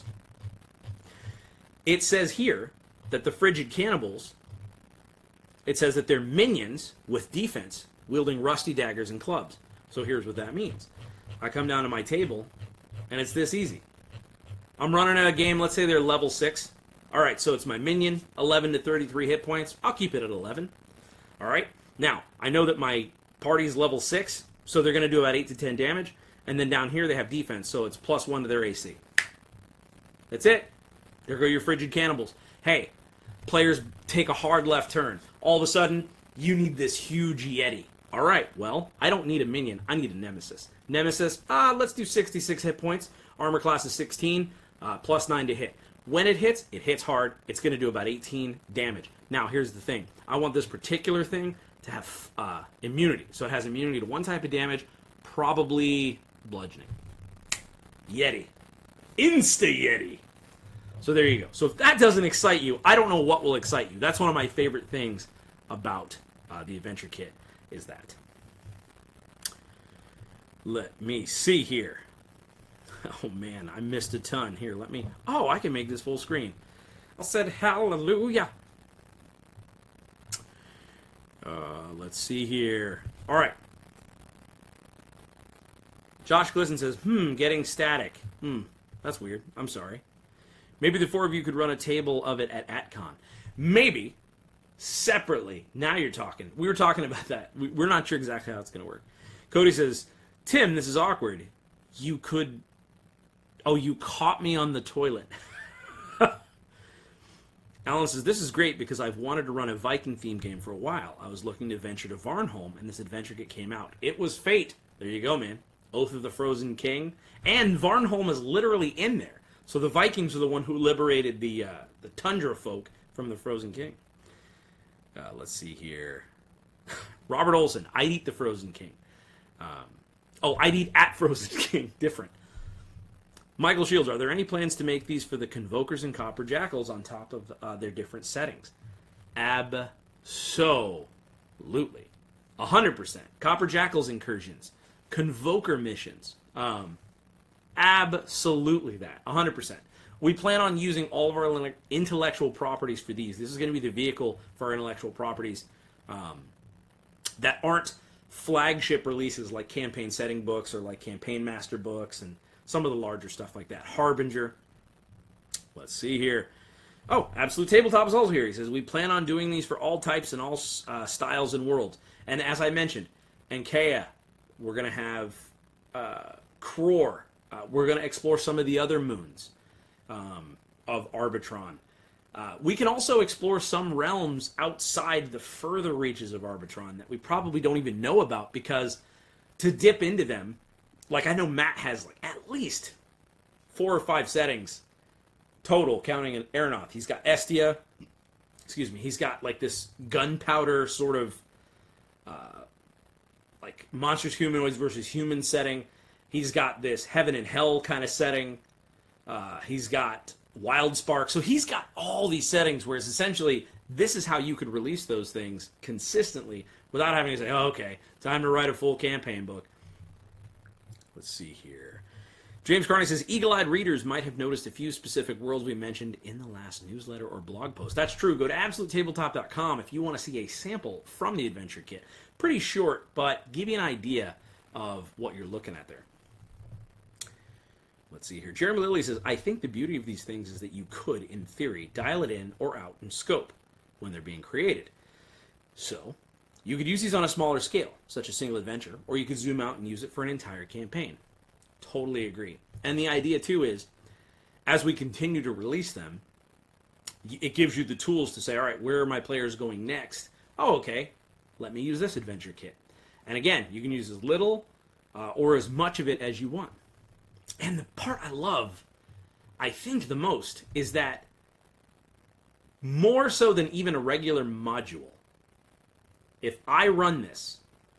it says here that the frigid cannibals, it says that they're minions with defense, wielding rusty daggers and clubs. So here's what that means. I come down to my table, and it's this easy. I'm running a game, let's say they're level 6. All right, so it's my minion, 11 to 33 hit points. I'll keep it at 11. All right, now, I know that my party's level 6, so they're going to do about 8 to 10 damage. And then down here they have defense, so it's +1 to their AC. That's it. There go your frigid cannibals. Hey, players take a hard left turn. All of a sudden, you need this huge Yeti. All right, well, I don't need a minion. I need a Nemesis. Nemesis, let's do 66 hit points. Armor class is 16, +9 to hit. When it hits hard. It's going to do about 18 damage. Now, here's the thing. I want this particular thing to have immunity. So it has immunity to one type of damage, probably bludgeoning. Yeti. Insta-Yeti. So there you go. So if that doesn't excite you, I don't know what will excite you. That's one of my favorite things about the Adventure Kit, is that. Let me see here. Oh man, I missed a ton. Here, let me... Oh, I can make this full screen. I said hallelujah. Let's see here. All right. Josh Glisson says, getting static. That's weird. I'm sorry. Maybe the 4 of you could run a table of it at AtCon. Maybe. Separately. Now you're talking. We were talking about that. We're not sure exactly how it's going to work. Cody says, Tim, this is awkward. You could... Oh, you caught me on the toilet. Alan says, this is great because I've wanted to run a Viking theme game for a while. I was looking to venture to Varnholm, and this Adventure Kit came out. It was fate. There you go, man. Oath of the Frozen King. And Varnholm is literally in there. So the Vikings are the one who liberated the Tundra folk from the Frozen King. Let's see here. Robert Olson, I'd eat the Frozen King. I'd eat at Frozen King. Different. Michael Shields, are there any plans to make these for the Convokers and Copper Jackals on top of their different settings? Absolutely. 100%. Copper Jackals incursions. Convoker missions. Absolutely that. 100%. We plan on using all of our intellectual properties for these. This is going to be the vehicle for our intellectual properties that aren't flagship releases like campaign setting books or like campaign master books and some of the larger stuff like that. Harbinger. Let's see here. Oh, Absolute Tabletop is also here. He says, we plan on doing these for all types and all styles and worlds. And as I mentioned, Ankea, we're going to have Kror. We're going to explore some of the other moons of Arbitron. We can also explore some realms outside the further reaches of Arbitron that we probably don't even know about, because to dip into them, like I know Matt has like at least 4 or 5 settings total, counting an Aeronaut. He's got Estia. Excuse me. He's got like this gunpowder sort of like monstrous humanoids versus human setting. He's got this heaven and hell kind of setting. He's got Wild Spark. So he's got all these settings, whereas essentially this is how you could release those things consistently without having to say, oh, okay, time to write a full campaign book. Let's see here. James Carney says, eagle-eyed readers might have noticed a few specific worlds we mentioned in the last newsletter or blog post. That's true. Go to AbsoluteTabletop.com if you want to see a sample from the Adventure Kit. Pretty short, but give you an idea of what you're looking at there. Let's see here. Jeremy Lilly says, I think the beauty of these things is that you could, in theory, dial it in or out in scope when they're being created. So, you could use these on a smaller scale, such as single adventure, or you could zoom out and use it for an entire campaign. Totally agree. And the idea, too, is, as we continue to release them, it gives you the tools to say, all right, where are my players going next? Oh, okay, let me use this Adventure Kit. And again, you can use as little or as much of it as you want. And the part I love, I think the most, is that more so than even a regular module, if I run this,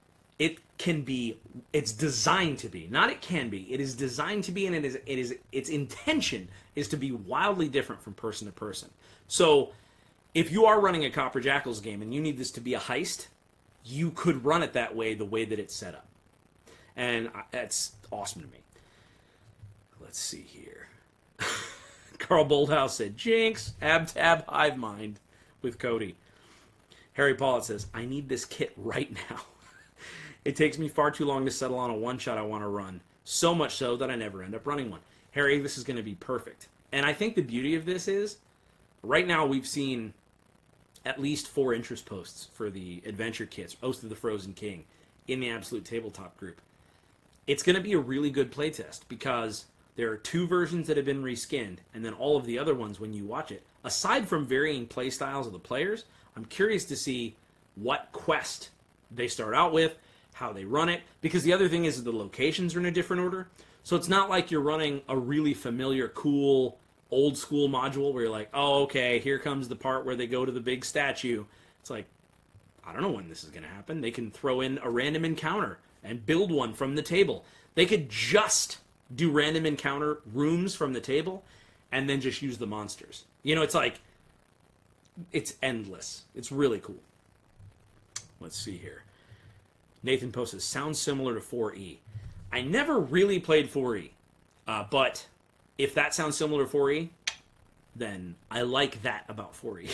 it's designed to be, not it can be, it is designed to be, and its intention is to be wildly different from person to person. So, if you are running a Copper Jackals game and you need this to be a heist, you could run it that way, the way that it's set up. And that's awesome to me. Let's see here. Carl Bolthouse said, Jinx, Ab-Tab, Hive Mind with Cody. Harry Pollitt says, I need this kit right now. It takes me far too long to settle on a one-shot I want to run. So much so that I never end up running one. Harry, this is going to be perfect. And I think the beauty of this is, right now we've seen at least 4 interest posts for the adventure kits, Oath of the Frozen King, in the Absolute Tabletop group. It's going to be a really good playtest because there are 2 versions that have been reskinned, and then all of the other ones when you watch it. Aside from varying play styles of the players, I'm curious to see what quest they start out with, how they run it, because the other thing is the locations are in a different order. So it's not like you're running a really familiar, cool, old school module where you're like, oh, okay, here comes the part where they go to the big statue. It's like, I don't know when this is going to happen. They can throw in a random encounter and build one from the table. They could just do random encounter rooms from the table and then just use the monsters. You know, it's like, it's endless. It's really cool. Let's see here. Nathan Post says, sounds similar to 4E. I never really played 4E, but if that sounds similar to 4E, then I like that about 4E.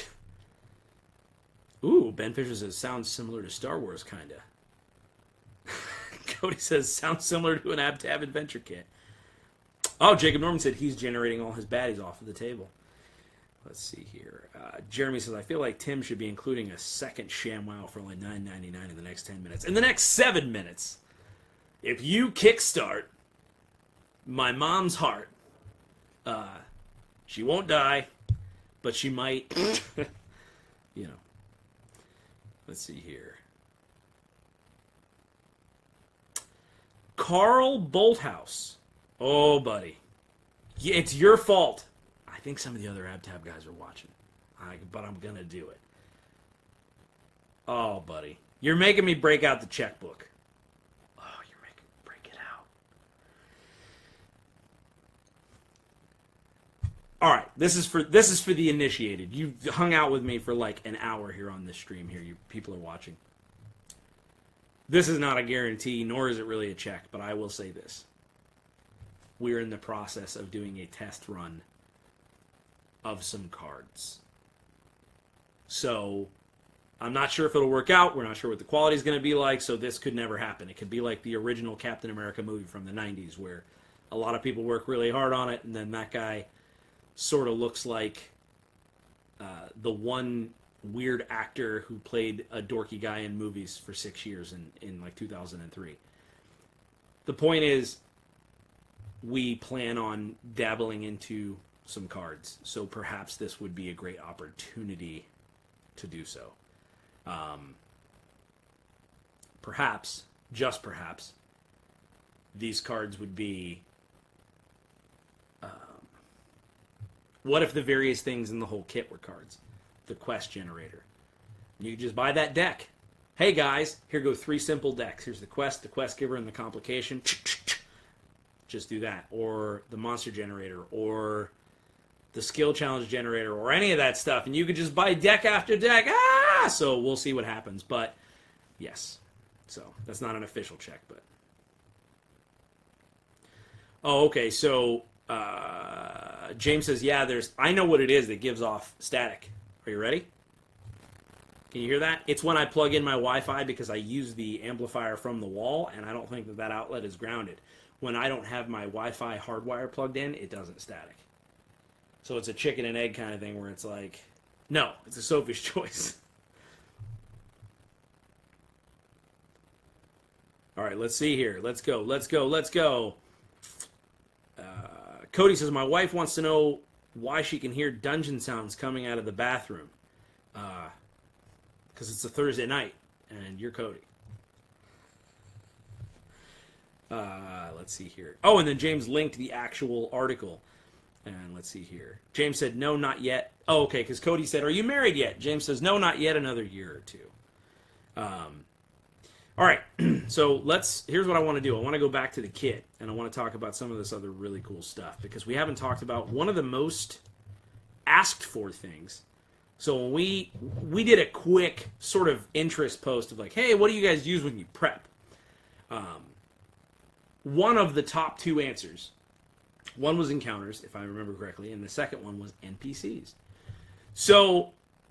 Ooh, Ben Fisher says, sounds similar to Star Wars, kinda. Cody says, sounds similar to an Ab-Tab adventure kit. Oh, Jacob Norman said he's generating all his baddies off of the table. Let's see here. Jeremy says, I feel like Tim should be including a second ShamWow for only $9.99 in the next 10 minutes. In the next 7 minutes, if you kickstart my mom's heart, she won't die, but she might, you know. Let's see here. Carl Bolthouse. Oh, buddy. Yeah, it's your fault. I think some of the other Ab-Tab guys are watching, but I'm going to do it. Oh, buddy. You're making me break out the checkbook. Oh, you're making me break it out. All right, this is for the initiated. You hung out with me for like an hour here on this stream here. You people are watching. This is not a guarantee, nor is it really a check, but I will say this. We're in the process of doing a test run of some cards. So, I'm not sure if it'll work out. We're not sure what the quality is going to be like, so this could never happen. It could be like the original Captain America movie from the 90s, where a lot of people work really hard on it, and then that guy sort of looks like the one weird actor who played a dorky guy in movies for 6 years in like 2003. The point is, we plan on dabbling into some cards, so perhaps this would be a great opportunity to do so. Perhaps, just perhaps, these cards would be... what if the various things in the whole kit were cards? The quest generator. You just buy that deck. Hey guys, here go 3 simple decks. Here's the quest giver, and the complication. Just do that. Or the monster generator, or the skill challenge generator, or any of that stuff. And you could just buy deck after deck. So we'll see what happens. But, yes. So, that's not an official check, but... Oh, okay, so... James says, yeah, I know what it is that gives off static. Are you ready? Can you hear that? It's when I plug in my Wi-Fi because I use the amplifier from the wall, and I don't think that outlet is grounded. When I don't have my Wi-Fi hardwire plugged in, it doesn't static. So it's a chicken and egg kind of thing where it's like, no, it's a Sophie's choice. All right, let's see here. Let's go. Cody says, my wife wants to know why she can hear dungeon sounds coming out of the bathroom. Because it's a Thursday night, and you're Cody. Let's see here. Oh, and then James linked the actual article. And let's see here. James said, no, not yet. Oh, okay, because Cody said, are you married yet? James says, no, not yet, another year or two. All right, so here's what I want to do. I want to go back to the kit, and I want to talk about some of this other really cool stuff, because we haven't talked about one of the most asked for things. So when we did a quick sort of interest post of like, hey, what do you guys use when you prep? One of the top 2 answers One was encounters, if I remember correctly, and the second one was NPCs. So,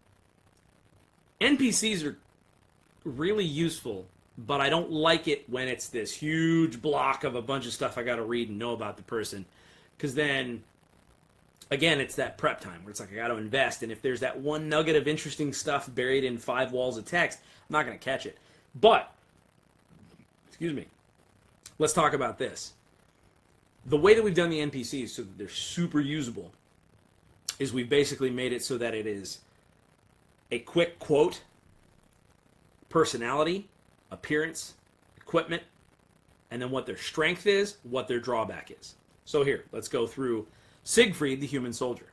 NPCs are really useful, but I don't like it when it's this huge block of a bunch of stuff I got to read and know about the person. Because then, again, it's that prep time where it's like I got to invest, and if there's that one nugget of interesting stuff buried in 5 walls of text, I'm not going to catch it. But, excuse me, let's talk about this. The way that we've done the NPCs so that they're super usable is we've basically made it so that it is a quick quote, personality, appearance, equipment, and then what their strength is, what their drawback is. So here, let's go through Siegfried, the human soldier.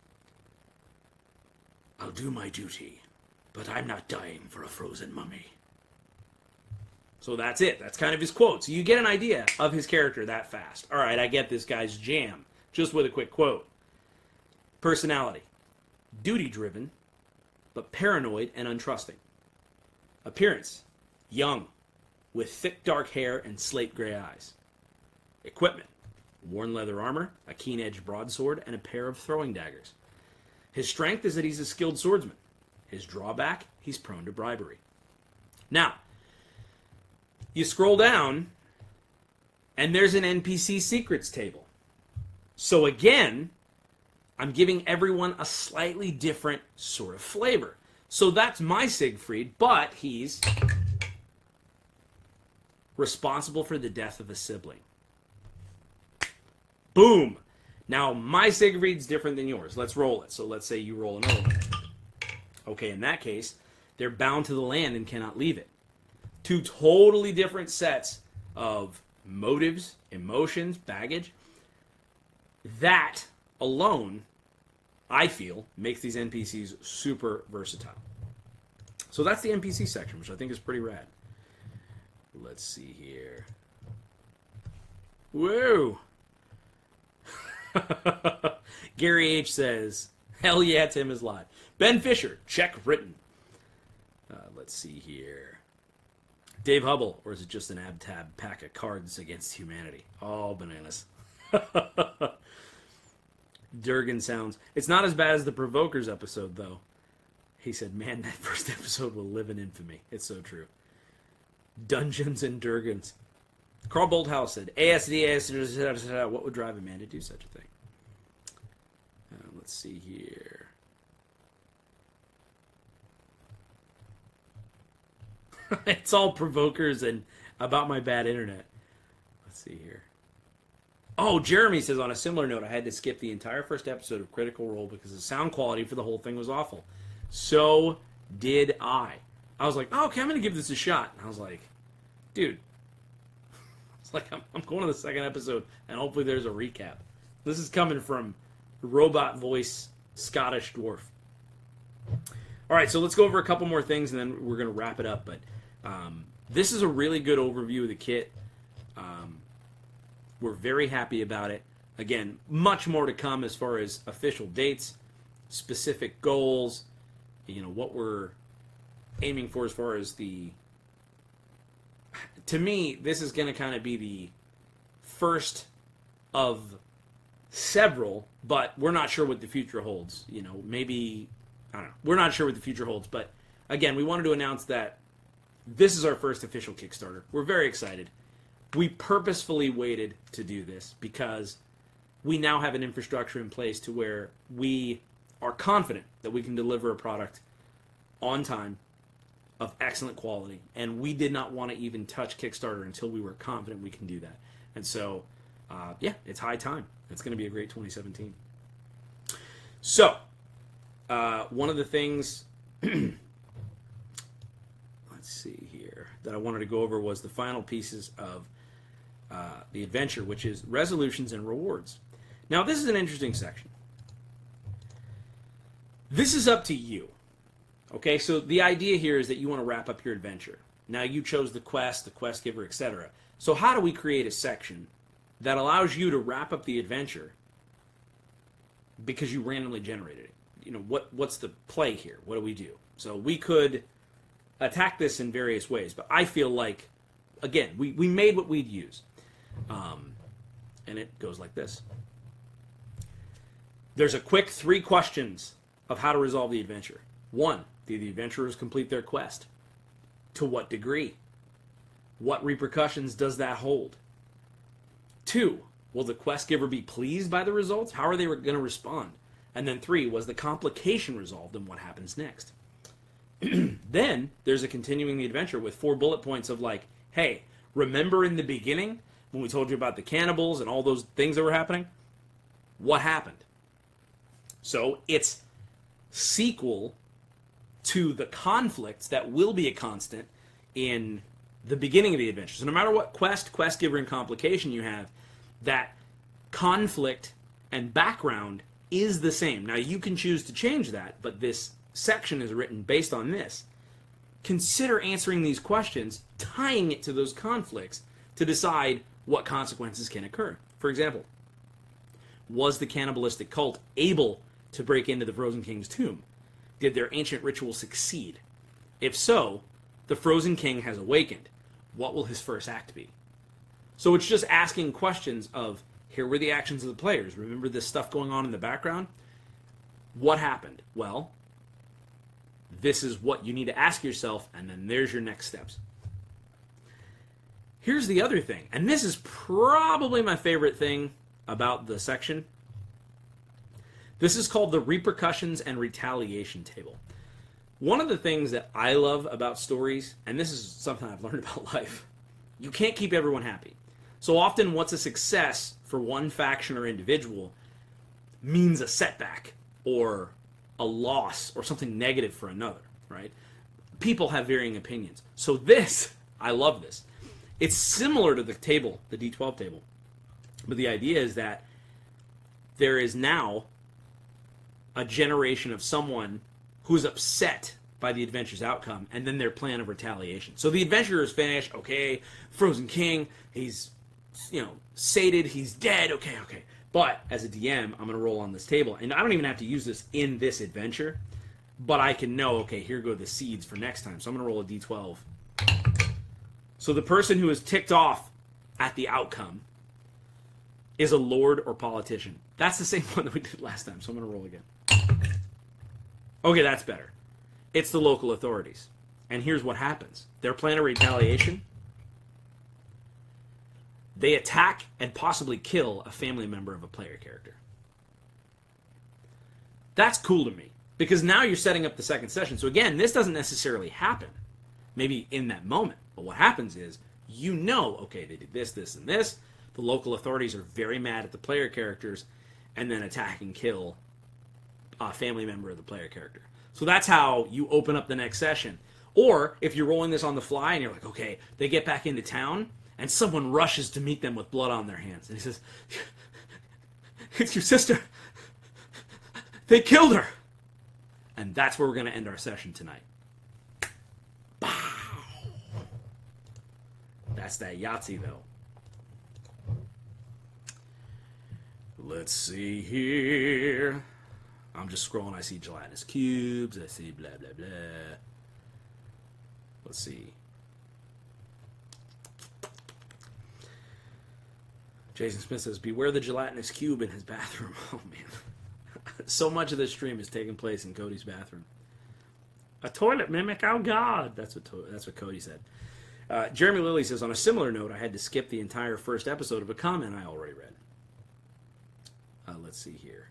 I'll do my duty, but I'm not dying for a frozen mummy. So that's it. That's kind of his quote. So you get an idea of his character that fast. All right, I get this guy's jam, just with a quick quote. Personality. Duty-driven, but paranoid and untrusting. Appearance. Young, with thick dark hair and slate gray eyes. Equipment. Worn leather armor, a keen-edged broadsword, and a pair of throwing daggers. His strength is that he's a skilled swordsman. His drawback, he's prone to bribery. Now, you scroll down, and there's an NPC secrets table. So again, I'm giving everyone a slightly different sort of flavor. So that's my Siegfried, but he's responsible for the death of a sibling. Boom! Now, my Siegfried's different than yours. Let's roll it. So let's say you roll another one. Okay, in that case, they're bound to the land and cannot leave it. 2 totally different sets of motives, emotions, baggage. That alone, I feel, makes these NPCs super versatile. So that's the NPC section, which I think is pretty rad. Let's see here. Whoa! Gary H. says, hell yeah, Tim is live. Ben Fisher, check written. Let's see here. Dave Hubble, or is it just an ab-tab pack of cards against humanity? Oh, bananas. Durgan sounds. It's not as bad as the Provokers episode, though. He said, man, that first episode will live in infamy. It's so true. Dungeons and Durgans. Carl Bolthouse said, ASD, what would drive a man to do such a thing? Let's see here. It's all Provokers and about my bad internet. Let's see here. Oh, Jeremy says, on a similar note, I had to skip the entire first episode of Critical Role because the sound quality for the whole thing was awful. So did I. I was like, oh, okay, I'm going to give this a shot. And I was like, dude, it's like I'm going to the second episode, and hopefully there's a recap. This is coming from robot voice Scottish dwarf. All right, so let's go over a couple more things, and then we're going to wrap it up. But this is a really good overview of the kit. We're very happy about it. Again, much more to come as far as official dates, specific goals, what we're aiming for as far as the... To me, this is going to kind of be the first of several, but we're not sure what the future holds. Maybe... I don't know. We're not sure what the future holds, but again, we wanted to announce that this is our first official Kickstarter. We're very excited. We purposefully waited to do this because we now have an infrastructure in place to where we are confident that we can deliver a product on time of excellent quality, and we did not want to even touch Kickstarter until we were confident we can do that. And so, yeah, it's high time. It's going to be a great 2017. So, one of the things, let's see here, that I wanted to go over was the final pieces of the adventure, which is resolutions and rewards. Now, this is an interesting section. This is up to you. Okay, so the idea here is that you want to wrap up your adventure. Now, you chose the quest giver, etc. So how do we create a section that allows you to wrap up the adventure because you randomly generated it? What's the play here? What do we do? So we could attack this in various ways, but I feel like, again, we made what we'd use. And it goes like this. There's a quick 3 questions of how to resolve the adventure. 1, did the adventurers complete their quest? To what degree? What repercussions does that hold? 2, will the quest giver be pleased by the results? How are they going to respond? And then 3, was the complication resolved and what happens next? Then there's a continuing the adventure with 4 bullet points of like, hey, remember in the beginning when we told you about the cannibals and all those things that were happening? What happened? So it's sequel to the conflicts that will be a constant in the beginning of the adventure. So no matter what quest giver, and complication you have, that conflict and background is the same. Now you can choose to change that, but this section is written based on this. Consider answering these questions, tying it to those conflicts to decide what consequences can occur. For example, was the cannibalistic cult able to break into the Frozen King's tomb? Did their ancient ritual succeed? If so, the Frozen King has awakened. What will his first act be? So it's just asking questions of, here were the actions of the players. Remember this stuff going on in the background? What happened? Well, this is what you need to ask yourself, and then there's your next steps. Here's the other thing, and this is probably my favorite thing about the section. This is called the repercussions and retaliation table. One of the things that I love about stories, and this is something I've learned about life, you can't keep everyone happy. So often what's a success for one faction or individual means a setback or a loss or something negative for another, right? People have varying opinions. So this, I love this. It's similar to the table, the D12 table. But the idea is that there is now a generation of someone who's upset by the adventure's outcome, and then their plan of retaliation. So the adventure is finished. Okay, Frozen King, he's, sated, he's dead. Okay. But as a DM, I'm going to roll on this table, and I don't even have to use this in this adventure, but I can know, okay, here go the seeds for next time. So I'm going to roll a D12. So the person who is ticked off at the outcome is a lord or politician. That's the same one that we did last time, so I'm going to roll again. Okay, that's better. It's the local authorities. And here's what happens. Their plan of retaliation, they attack and possibly kill a family member of a player character. That's cool to me, because now you're setting up the second session. So again, this doesn't necessarily happen, maybe in that moment. But what happens is, okay, they did this, this, and this. The local authorities are very mad at the player characters, and then attack and kill a family member of the player character. So that's how you open up the next session. Or if you're rolling this on the fly and you're like, okay, they get back into town and someone rushes to meet them with blood on their hands. And he says, it's your sister. They killed her. And that's where we're going to end our session tonight. Bow. That's that Yahtzee, though. Let's see here. I'm just scrolling. I see gelatinous cubes. I see blah, blah, blah. Let's see. Jason Smith says, beware the gelatinous cube in his bathroom. Oh, man. So much of this stream is taking place in Cody's bathroom. A toilet mimic? Oh, God. That's what Cody said. Jeremy Lilly says, on a similar note, I had to skip the entire first episode of a comment I already read. Let's see here.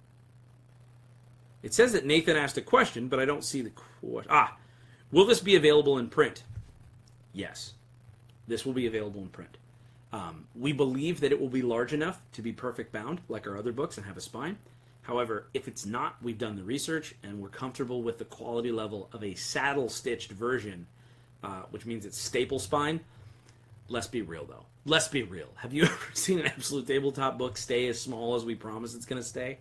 It says that Nathan asked a question, but I don't see the question. Will this be available in print? Yes. This will be available in print. We believe that it will be large enough to be perfect bound, like our other books, and have a spine. However, if it's not, we've done the research, and we're comfortable with the quality level of a saddle-stitched version, which means it's staple spine. Let's be real, though. Let's be real. Have you ever seen an Absolute Tabletop book stay as small as we promise it's going to stay?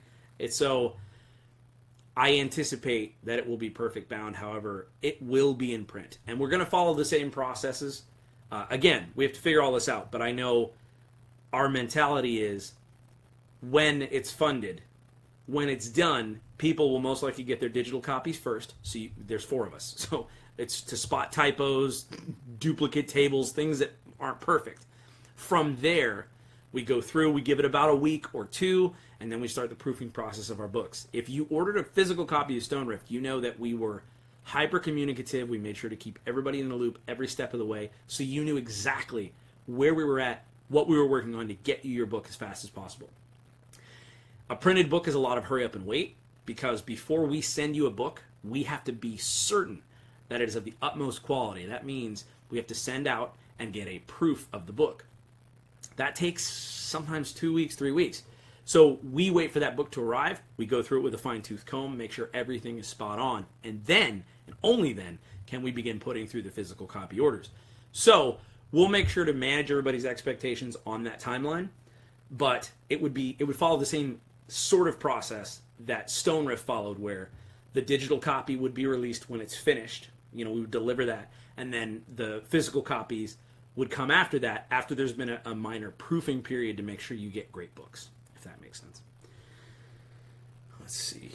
I anticipate that it will be perfect bound. However, it will be in print. And we're going to follow the same processes. Again, we have to figure all this out. But I know our mentality is when it's funded, when it's done, people will most likely get their digital copies first. So there's 4 of us. So it's to spot typos, duplicate tables, things that aren't perfect. From there, We go through, we give it about a week or two, and then we start the proofing process of our books. If you ordered a physical copy of Stone Rift, you know that we were hyper communicative. We made sure to keep everybody in the loop every step of the way, so you knew exactly where we were at, what we were working on to get you your book as fast as possible. A printed book is a lot of hurry up and wait, because before we send you a book, we have to be certain that it is of the utmost quality. That means we have to send out and get a proof of the book. That takes sometimes 2 weeks, 3 weeks. So we wait for that book to arrive. We go through it with a fine-tooth comb, make sure everything is spot on. And then, and only then, can we begin putting through the physical copy orders. So we'll make sure to manage everybody's expectations on that timeline. But it would follow the same sort of process that Stone Rift followed, where the digital copy would be released when it's finished. We would deliver that. And then the physical copies would come after that, after there's been a minor proofing period to make sure you get great books, if that makes sense. Let's see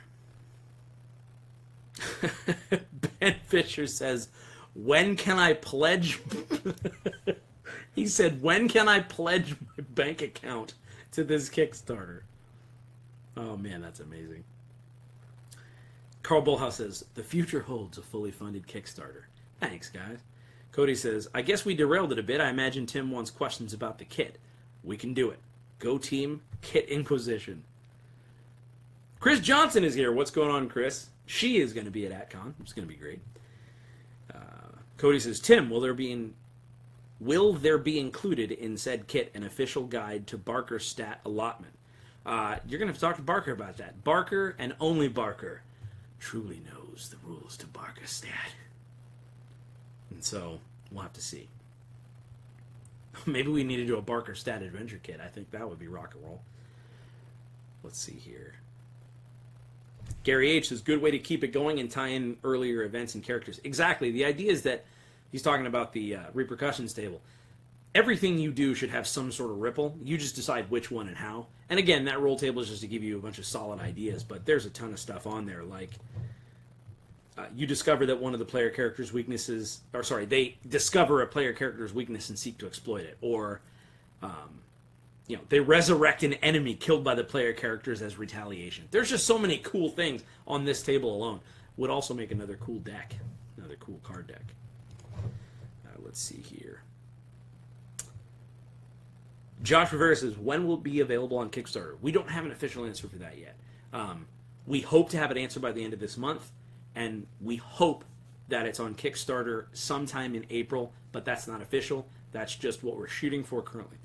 here. Ben Fisher says, when can I pledge? He said, when can I pledge my bank account to this Kickstarter? Oh man, that's amazing. Carl Bullhouse says, the future holds a fully funded Kickstarter. Thanks, guys. Cody says, I guess we derailed it a bit. I imagine Tim wants questions about the kit. We can do it. Go team, Kit Inquisition. Chris Johnson is here. What's going on, Chris? She is going to be at AtCon. It's going to be great. Cody says, Tim, will there be included in said kit an official guide to Barker stat allotment? You're going to have to talk to Barker about that. Barker, and only Barker, truly knows the rules to Barker stat. And so, we'll have to see. Maybe we need to do a Barker stat adventure kit. I think that would be rock and roll. Let's see here. Gary H. says, good way to keep it going and tie in earlier events and characters. Exactly. The idea is that he's talking about the repercussions table. Everything you do should have some sort of ripple. You just decide which one and how. And again, that roll table is just to give you a bunch of solid ideas, but there's a ton of stuff on there, like you discover that one of the player character's weaknesses, they discover a player character's weakness and seek to exploit it, or they resurrect an enemy killed by the player characters as retaliation. There's just so many cool things on this table alone. Would also make another cool deck, another cool card deck. Let's see here. Josh Rivera says, when will it be available on Kickstarter? We don't have an official answer for that yet. We hope to have an answer by the end of this month, and we hope that it's on Kickstarter sometime in April, but that's not official. That's just what we're shooting for currently.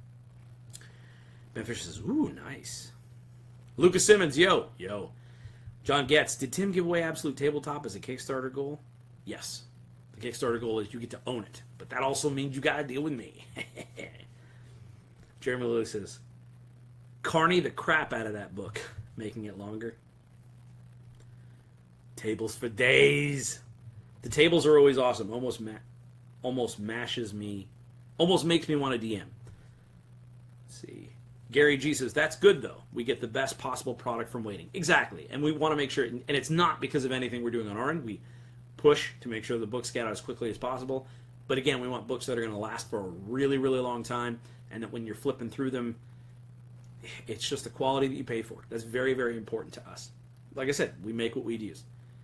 Ben Fisher says, ooh, nice. Lucas Simmons, yo. John Getz, did Tim give away Absolute Tabletop as a Kickstarter goal? Yes. The Kickstarter goal is you get to own it, but that also means you got to deal with me. Jeremy Lewis says, Carney the crap out of that book, making it longer. Tables for days. The tables are always awesome. Almost makes me want to DM. Let's see. Gary G says, that's good though. We get the best possible product from waiting. Exactly. And we want to make sure, and it's not because of anything we're doing on our end. We push to make sure the books get out as quickly as possible. But again, we want books that are going to last for a really, really long time, and that when you're flipping through them, it's just the quality that you pay for. That's very, very important to us. Like I said, we make what we use.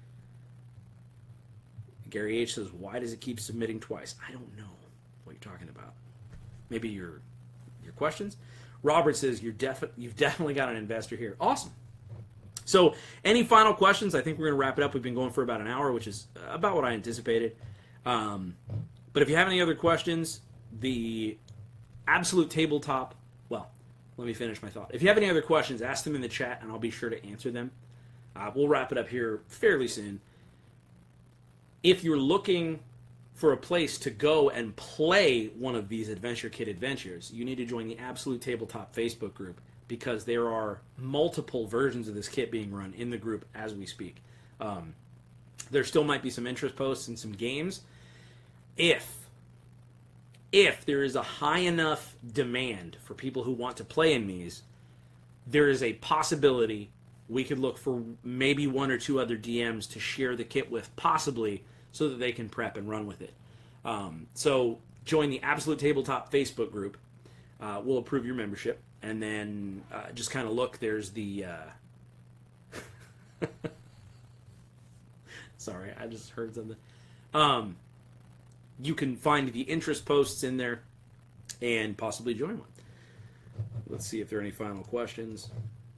Gary H. says, why does it keep submitting twice? I don't know what you're talking about. Maybe your questions? Robert says, you've definitely got an investor here. Awesome. So, any final questions? I think we're going to wrap it up. We've been going for about an hour, which is about what I anticipated. But if you have any other questions, the Absolute Tabletop, well, let me finish my thought. If you have any other questions, ask them in the chat, and I'll be sure to answer them. We'll wrap it up here fairly soon. If you're looking for a place to go and play one of these Adventure Kit adventures, you need to join the Absolute Tabletop Facebook group, because there are multiple versions of this kit being run in the group as we speak. There still might be some interest posts and some games. If there is a high enough demand for people who want to play in these, there is a possibility we could look for maybe one or two other DMs to share the kit with, possibly, so that they can prep and run with it. So join the Absolute Tabletop Facebook group. we'll approve your membership, and then just kind of look. There's the. Sorry, I just heard something. You can find the interest posts in there, and possibly join one. Let's see if there are any final questions.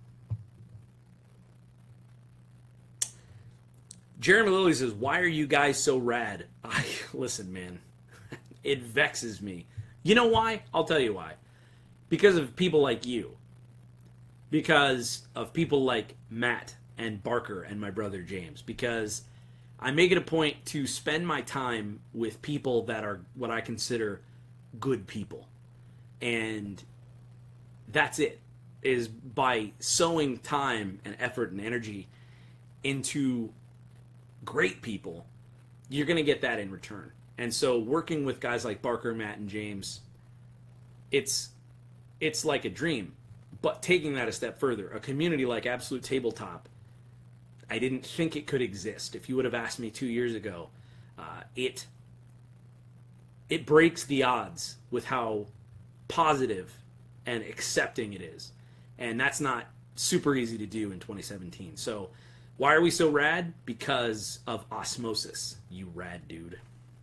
Jeremy Lilly says, "Why are you guys so rad?" Listen, man, it vexes me. You know why? I'll tell you why. Because of people like you. Because of people like Matt and Barker and my brother James. Because I make it a point to spend my time with people that are what I consider good people. And that's it. Is by sowing time and effort and energy into great people, you're going to get that in return. And so working with guys like Barker, Matt, and James, it's like a dream. But taking that a step further, a community like Absolute Tabletop, I didn't think it could exist. If you would have asked me 2 years ago, it breaks the odds with how positive and accepting it is. And that's not super easy to do in 2017. So why are we so rad? Because of osmosis, you rad dude.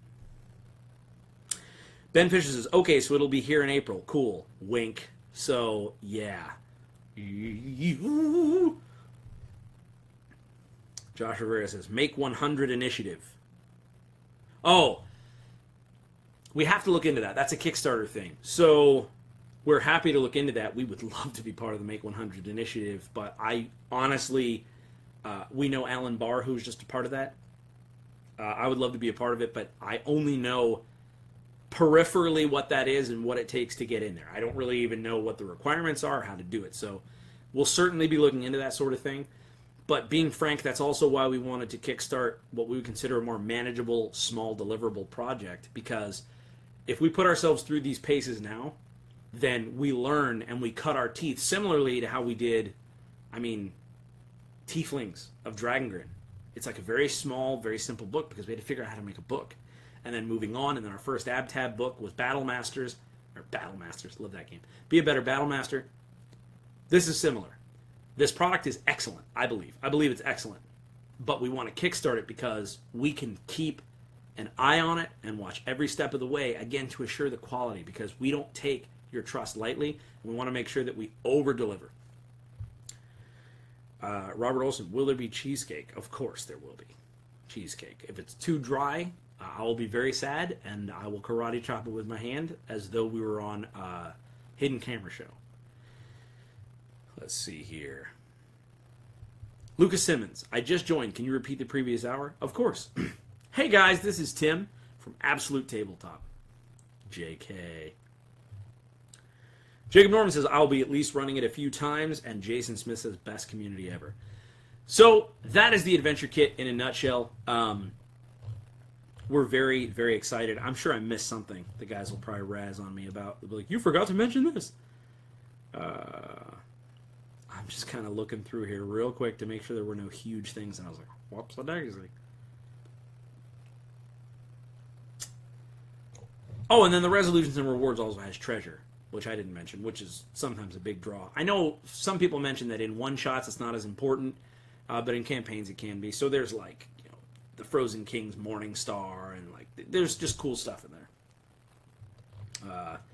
Ben Fisher says, okay, so it'll be here in April. Cool. Wink. So, yeah. Josh Rivera says, make 100 initiative. Oh, we have to look into that. That's a Kickstarter thing. So we're happy to look into that. We would love to be part of the Make 100 initiative, but I honestly, we know Alan Barr, who's just a part of that. I would love to be a part of it, but I only know peripherally what that is and what it takes to get in there. I don't really even know what the requirements are, how to do it. So we'll certainly be looking into that sort of thing. But being frank, that's also why we wanted to kickstart what we would consider a more manageable, small, deliverable project. Because if we put ourselves through these paces now, then we learn and we cut our teeth, similarly to how we did, Tieflings of Dragongrin. It's like a very small, very simple book because we had to figure out how to make a book. And then moving on, and then our first AbTab book was Battle Masters, love that game. Be a Better Battle Master. This is similar. This product is excellent, I believe. I believe it's excellent. But we want to kickstart it because we can keep an eye on it and watch every step of the way, again, to assure the quality, because we don't take your trust lightly, and we want to make sure that we over-deliver. Robert Olson, will there be cheesecake? Of course there will be cheesecake. If it's too dry, I will be very sad, and I will karate chop it with my hand as though we were on a hidden camera show. Let's see here. Lucas Simmons, I just joined. Can you repeat the previous hour? Of course. Hey guys, this is Tim from Absolute Tabletop. JK. Jacob Norman says, I'll be at least running it a few times, and Jason Smith says, best community ever. So, that is the Adventure Kit in a nutshell. We're very, very excited. I'm sure I missed something. The guys will probably razz on me about. They'll be like, you forgot to mention this. I'm just kind of looking through here real quick to make sure there were no huge things, and I was like, whoops, what daisy. Oh, and then the resolutions and rewards also has treasure, which I didn't mention, which is sometimes a big draw. I know some people mention that in one-shots it's not as important, but in campaigns it can be. So there's like, the Frozen King's Morning Star, and like, there's just cool stuff in there.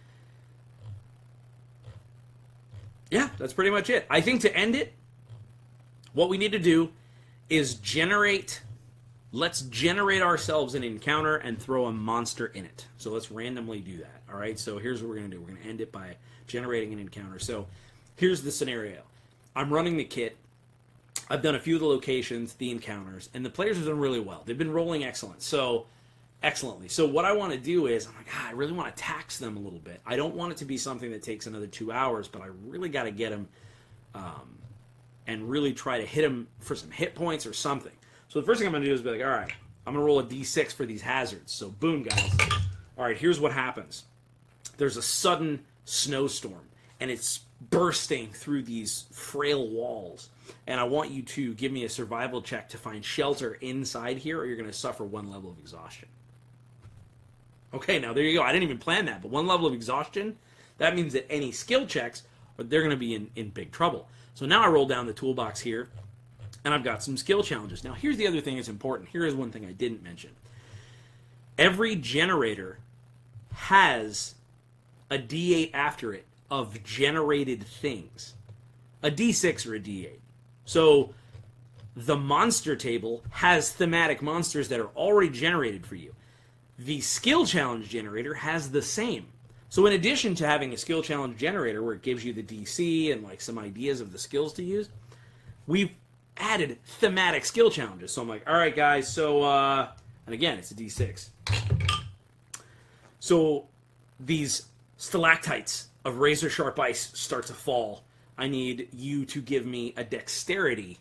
Yeah, that's pretty much it. I think to end it, what we need to do is let's generate ourselves an encounter and throw a monster in it. So let's randomly do that, all right? So here's what we're going to do. We're going to end it by generating an encounter. So here's the scenario. I'm running the kit. I've done a few of the locations, the encounters, and the players have done really well. They've been rolling excellently. So what I want to do is, I'm like, I really want to tax them a little bit. I don't want it to be something that takes another 2 hours, but I really got to get them and really try to hit them for some hit points or something. So the first thing I'm going to do is be like, all right, I'm going to roll a d6 for these hazards. So boom, guys. All right, here's what happens. There's a sudden snowstorm, and it's bursting through these frail walls. And I want you to give me a survival check to find shelter inside here, or you're going to suffer 1 level of exhaustion. Okay, now there you go. I didn't even plan that, but 1 level of exhaustion, That means that any skill checks, they're going to be in big trouble. So now I roll down the toolbox here, and I've got some skill challenges. Now, here's the other thing that's important. Here is one thing I didn't mention. Every generator has a D8 after it of generated things. A D6 or a D8. So the monster table has thematic monsters that are already generated for you. The skill challenge generator has the same. So in addition to having a skill challenge generator where it gives you the DC and like some ideas of the skills to use, we've added thematic skill challenges. So I'm like, all right, guys, so, and again, it's a D6. So these stalactites of razor sharp ice start to fall. I need you to give me a dexterity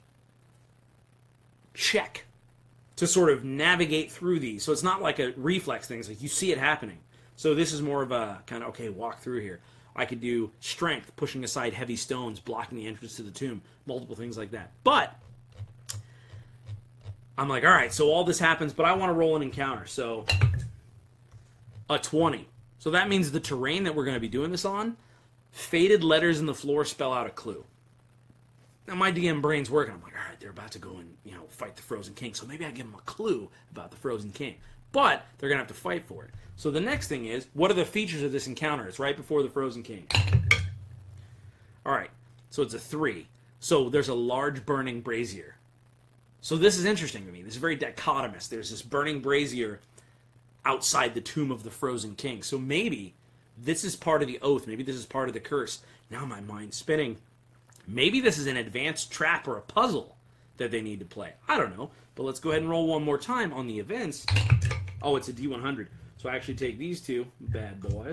check to sort of navigate through these. So it's not like a reflex thing. It's like you see it happening. So this is more of a kind of, okay, walk through here. I could do strength, pushing aside heavy stones, blocking the entrance to the tomb, multiple things like that. But I'm like, all right, so all this happens, but I want to roll an encounter. So a 20. So that means the terrain that we're going to be doing this on, faded letters in the floor spell out a clue. Now my DM brain's working. I'm like, all right, they're about to go and, fight the Frozen King. So maybe I give them a clue about the Frozen King. But they're going to have to fight for it. So the next thing is, what are the features of this encounter? It's right before the Frozen King. All right, so it's a 3. So there's a large burning brazier. So this is interesting to me. This is very dichotomous. There's this burning brazier outside the tomb of the Frozen King. So maybe this is part of the oath. Maybe this is part of the curse. Now my mind's spinning. Maybe this is an advanced trap or a puzzle that they need to play. I don't know. But let's go ahead and roll one more time on the events. Oh, it's a D100. So I actually take these two bad boys.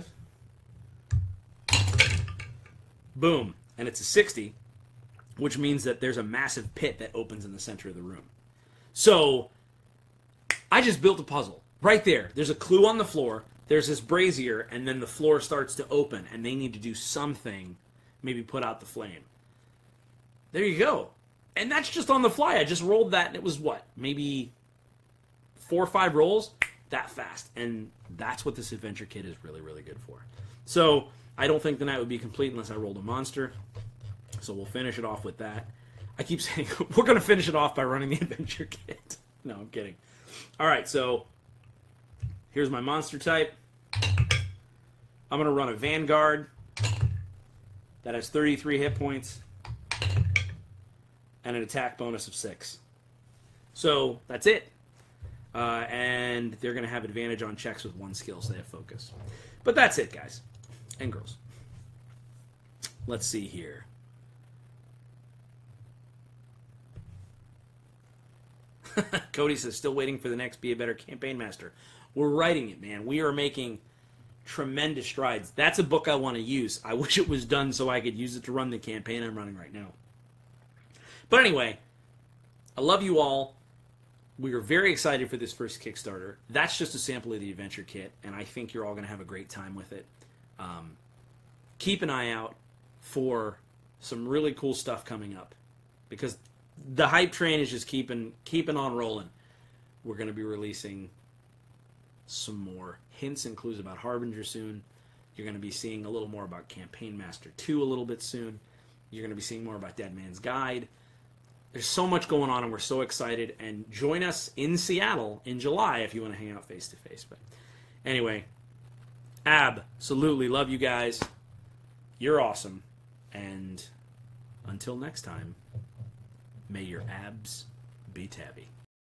Boom. And it's a 60, which means that there's a massive pit that opens in the center of the room. So I just built a puzzle. Right there. There's a clue on the floor. There's this brazier, and then the floor starts to open, and they need to do something, maybe put out the flame. There you go. And that's just on the fly. I just rolled that, and it was what? Maybe 4 or 5 rolls? That fast. And that's what this adventure kit is really, really good for. So I don't think the night would be complete unless I rolled a monster. So we'll finish it off with that. I keep saying we're going to finish it off by running the adventure kit. No, I'm kidding. All right, so here's my monster type. I'm going to run a Vanguard that has 33 hit points and an attack bonus of 6. So that's it. And they're going to have advantage on checks with 1 skill, so they have focus. But that's it, guys. And girls. Let's see here. Cody says, still waiting for the next Be a Better Campaign Master. We're writing it, man. We are making tremendous strides. That's a book I want to use. I wish it was done so I could use it to run the campaign I'm running right now. But anyway, I love you all. We are very excited for this first Kickstarter. That's just a sample of the adventure kit, and I think you're all going to have a great time with it. Keep an eye out for some really cool stuff coming up, because the hype train is just keeping on rolling. We're going to be releasing some more hints and clues about Harbinger soon. You're going to be seeing a little more about Campaign Master 2 a little bit soon. You're going to be seeing more about Dead Man's Guide. There's so much going on, and we're so excited. And join us in Seattle in July if you want to hang out face-to-face. But anyway, absolutely love you guys. You're awesome. And until next time, may your abs be tabby.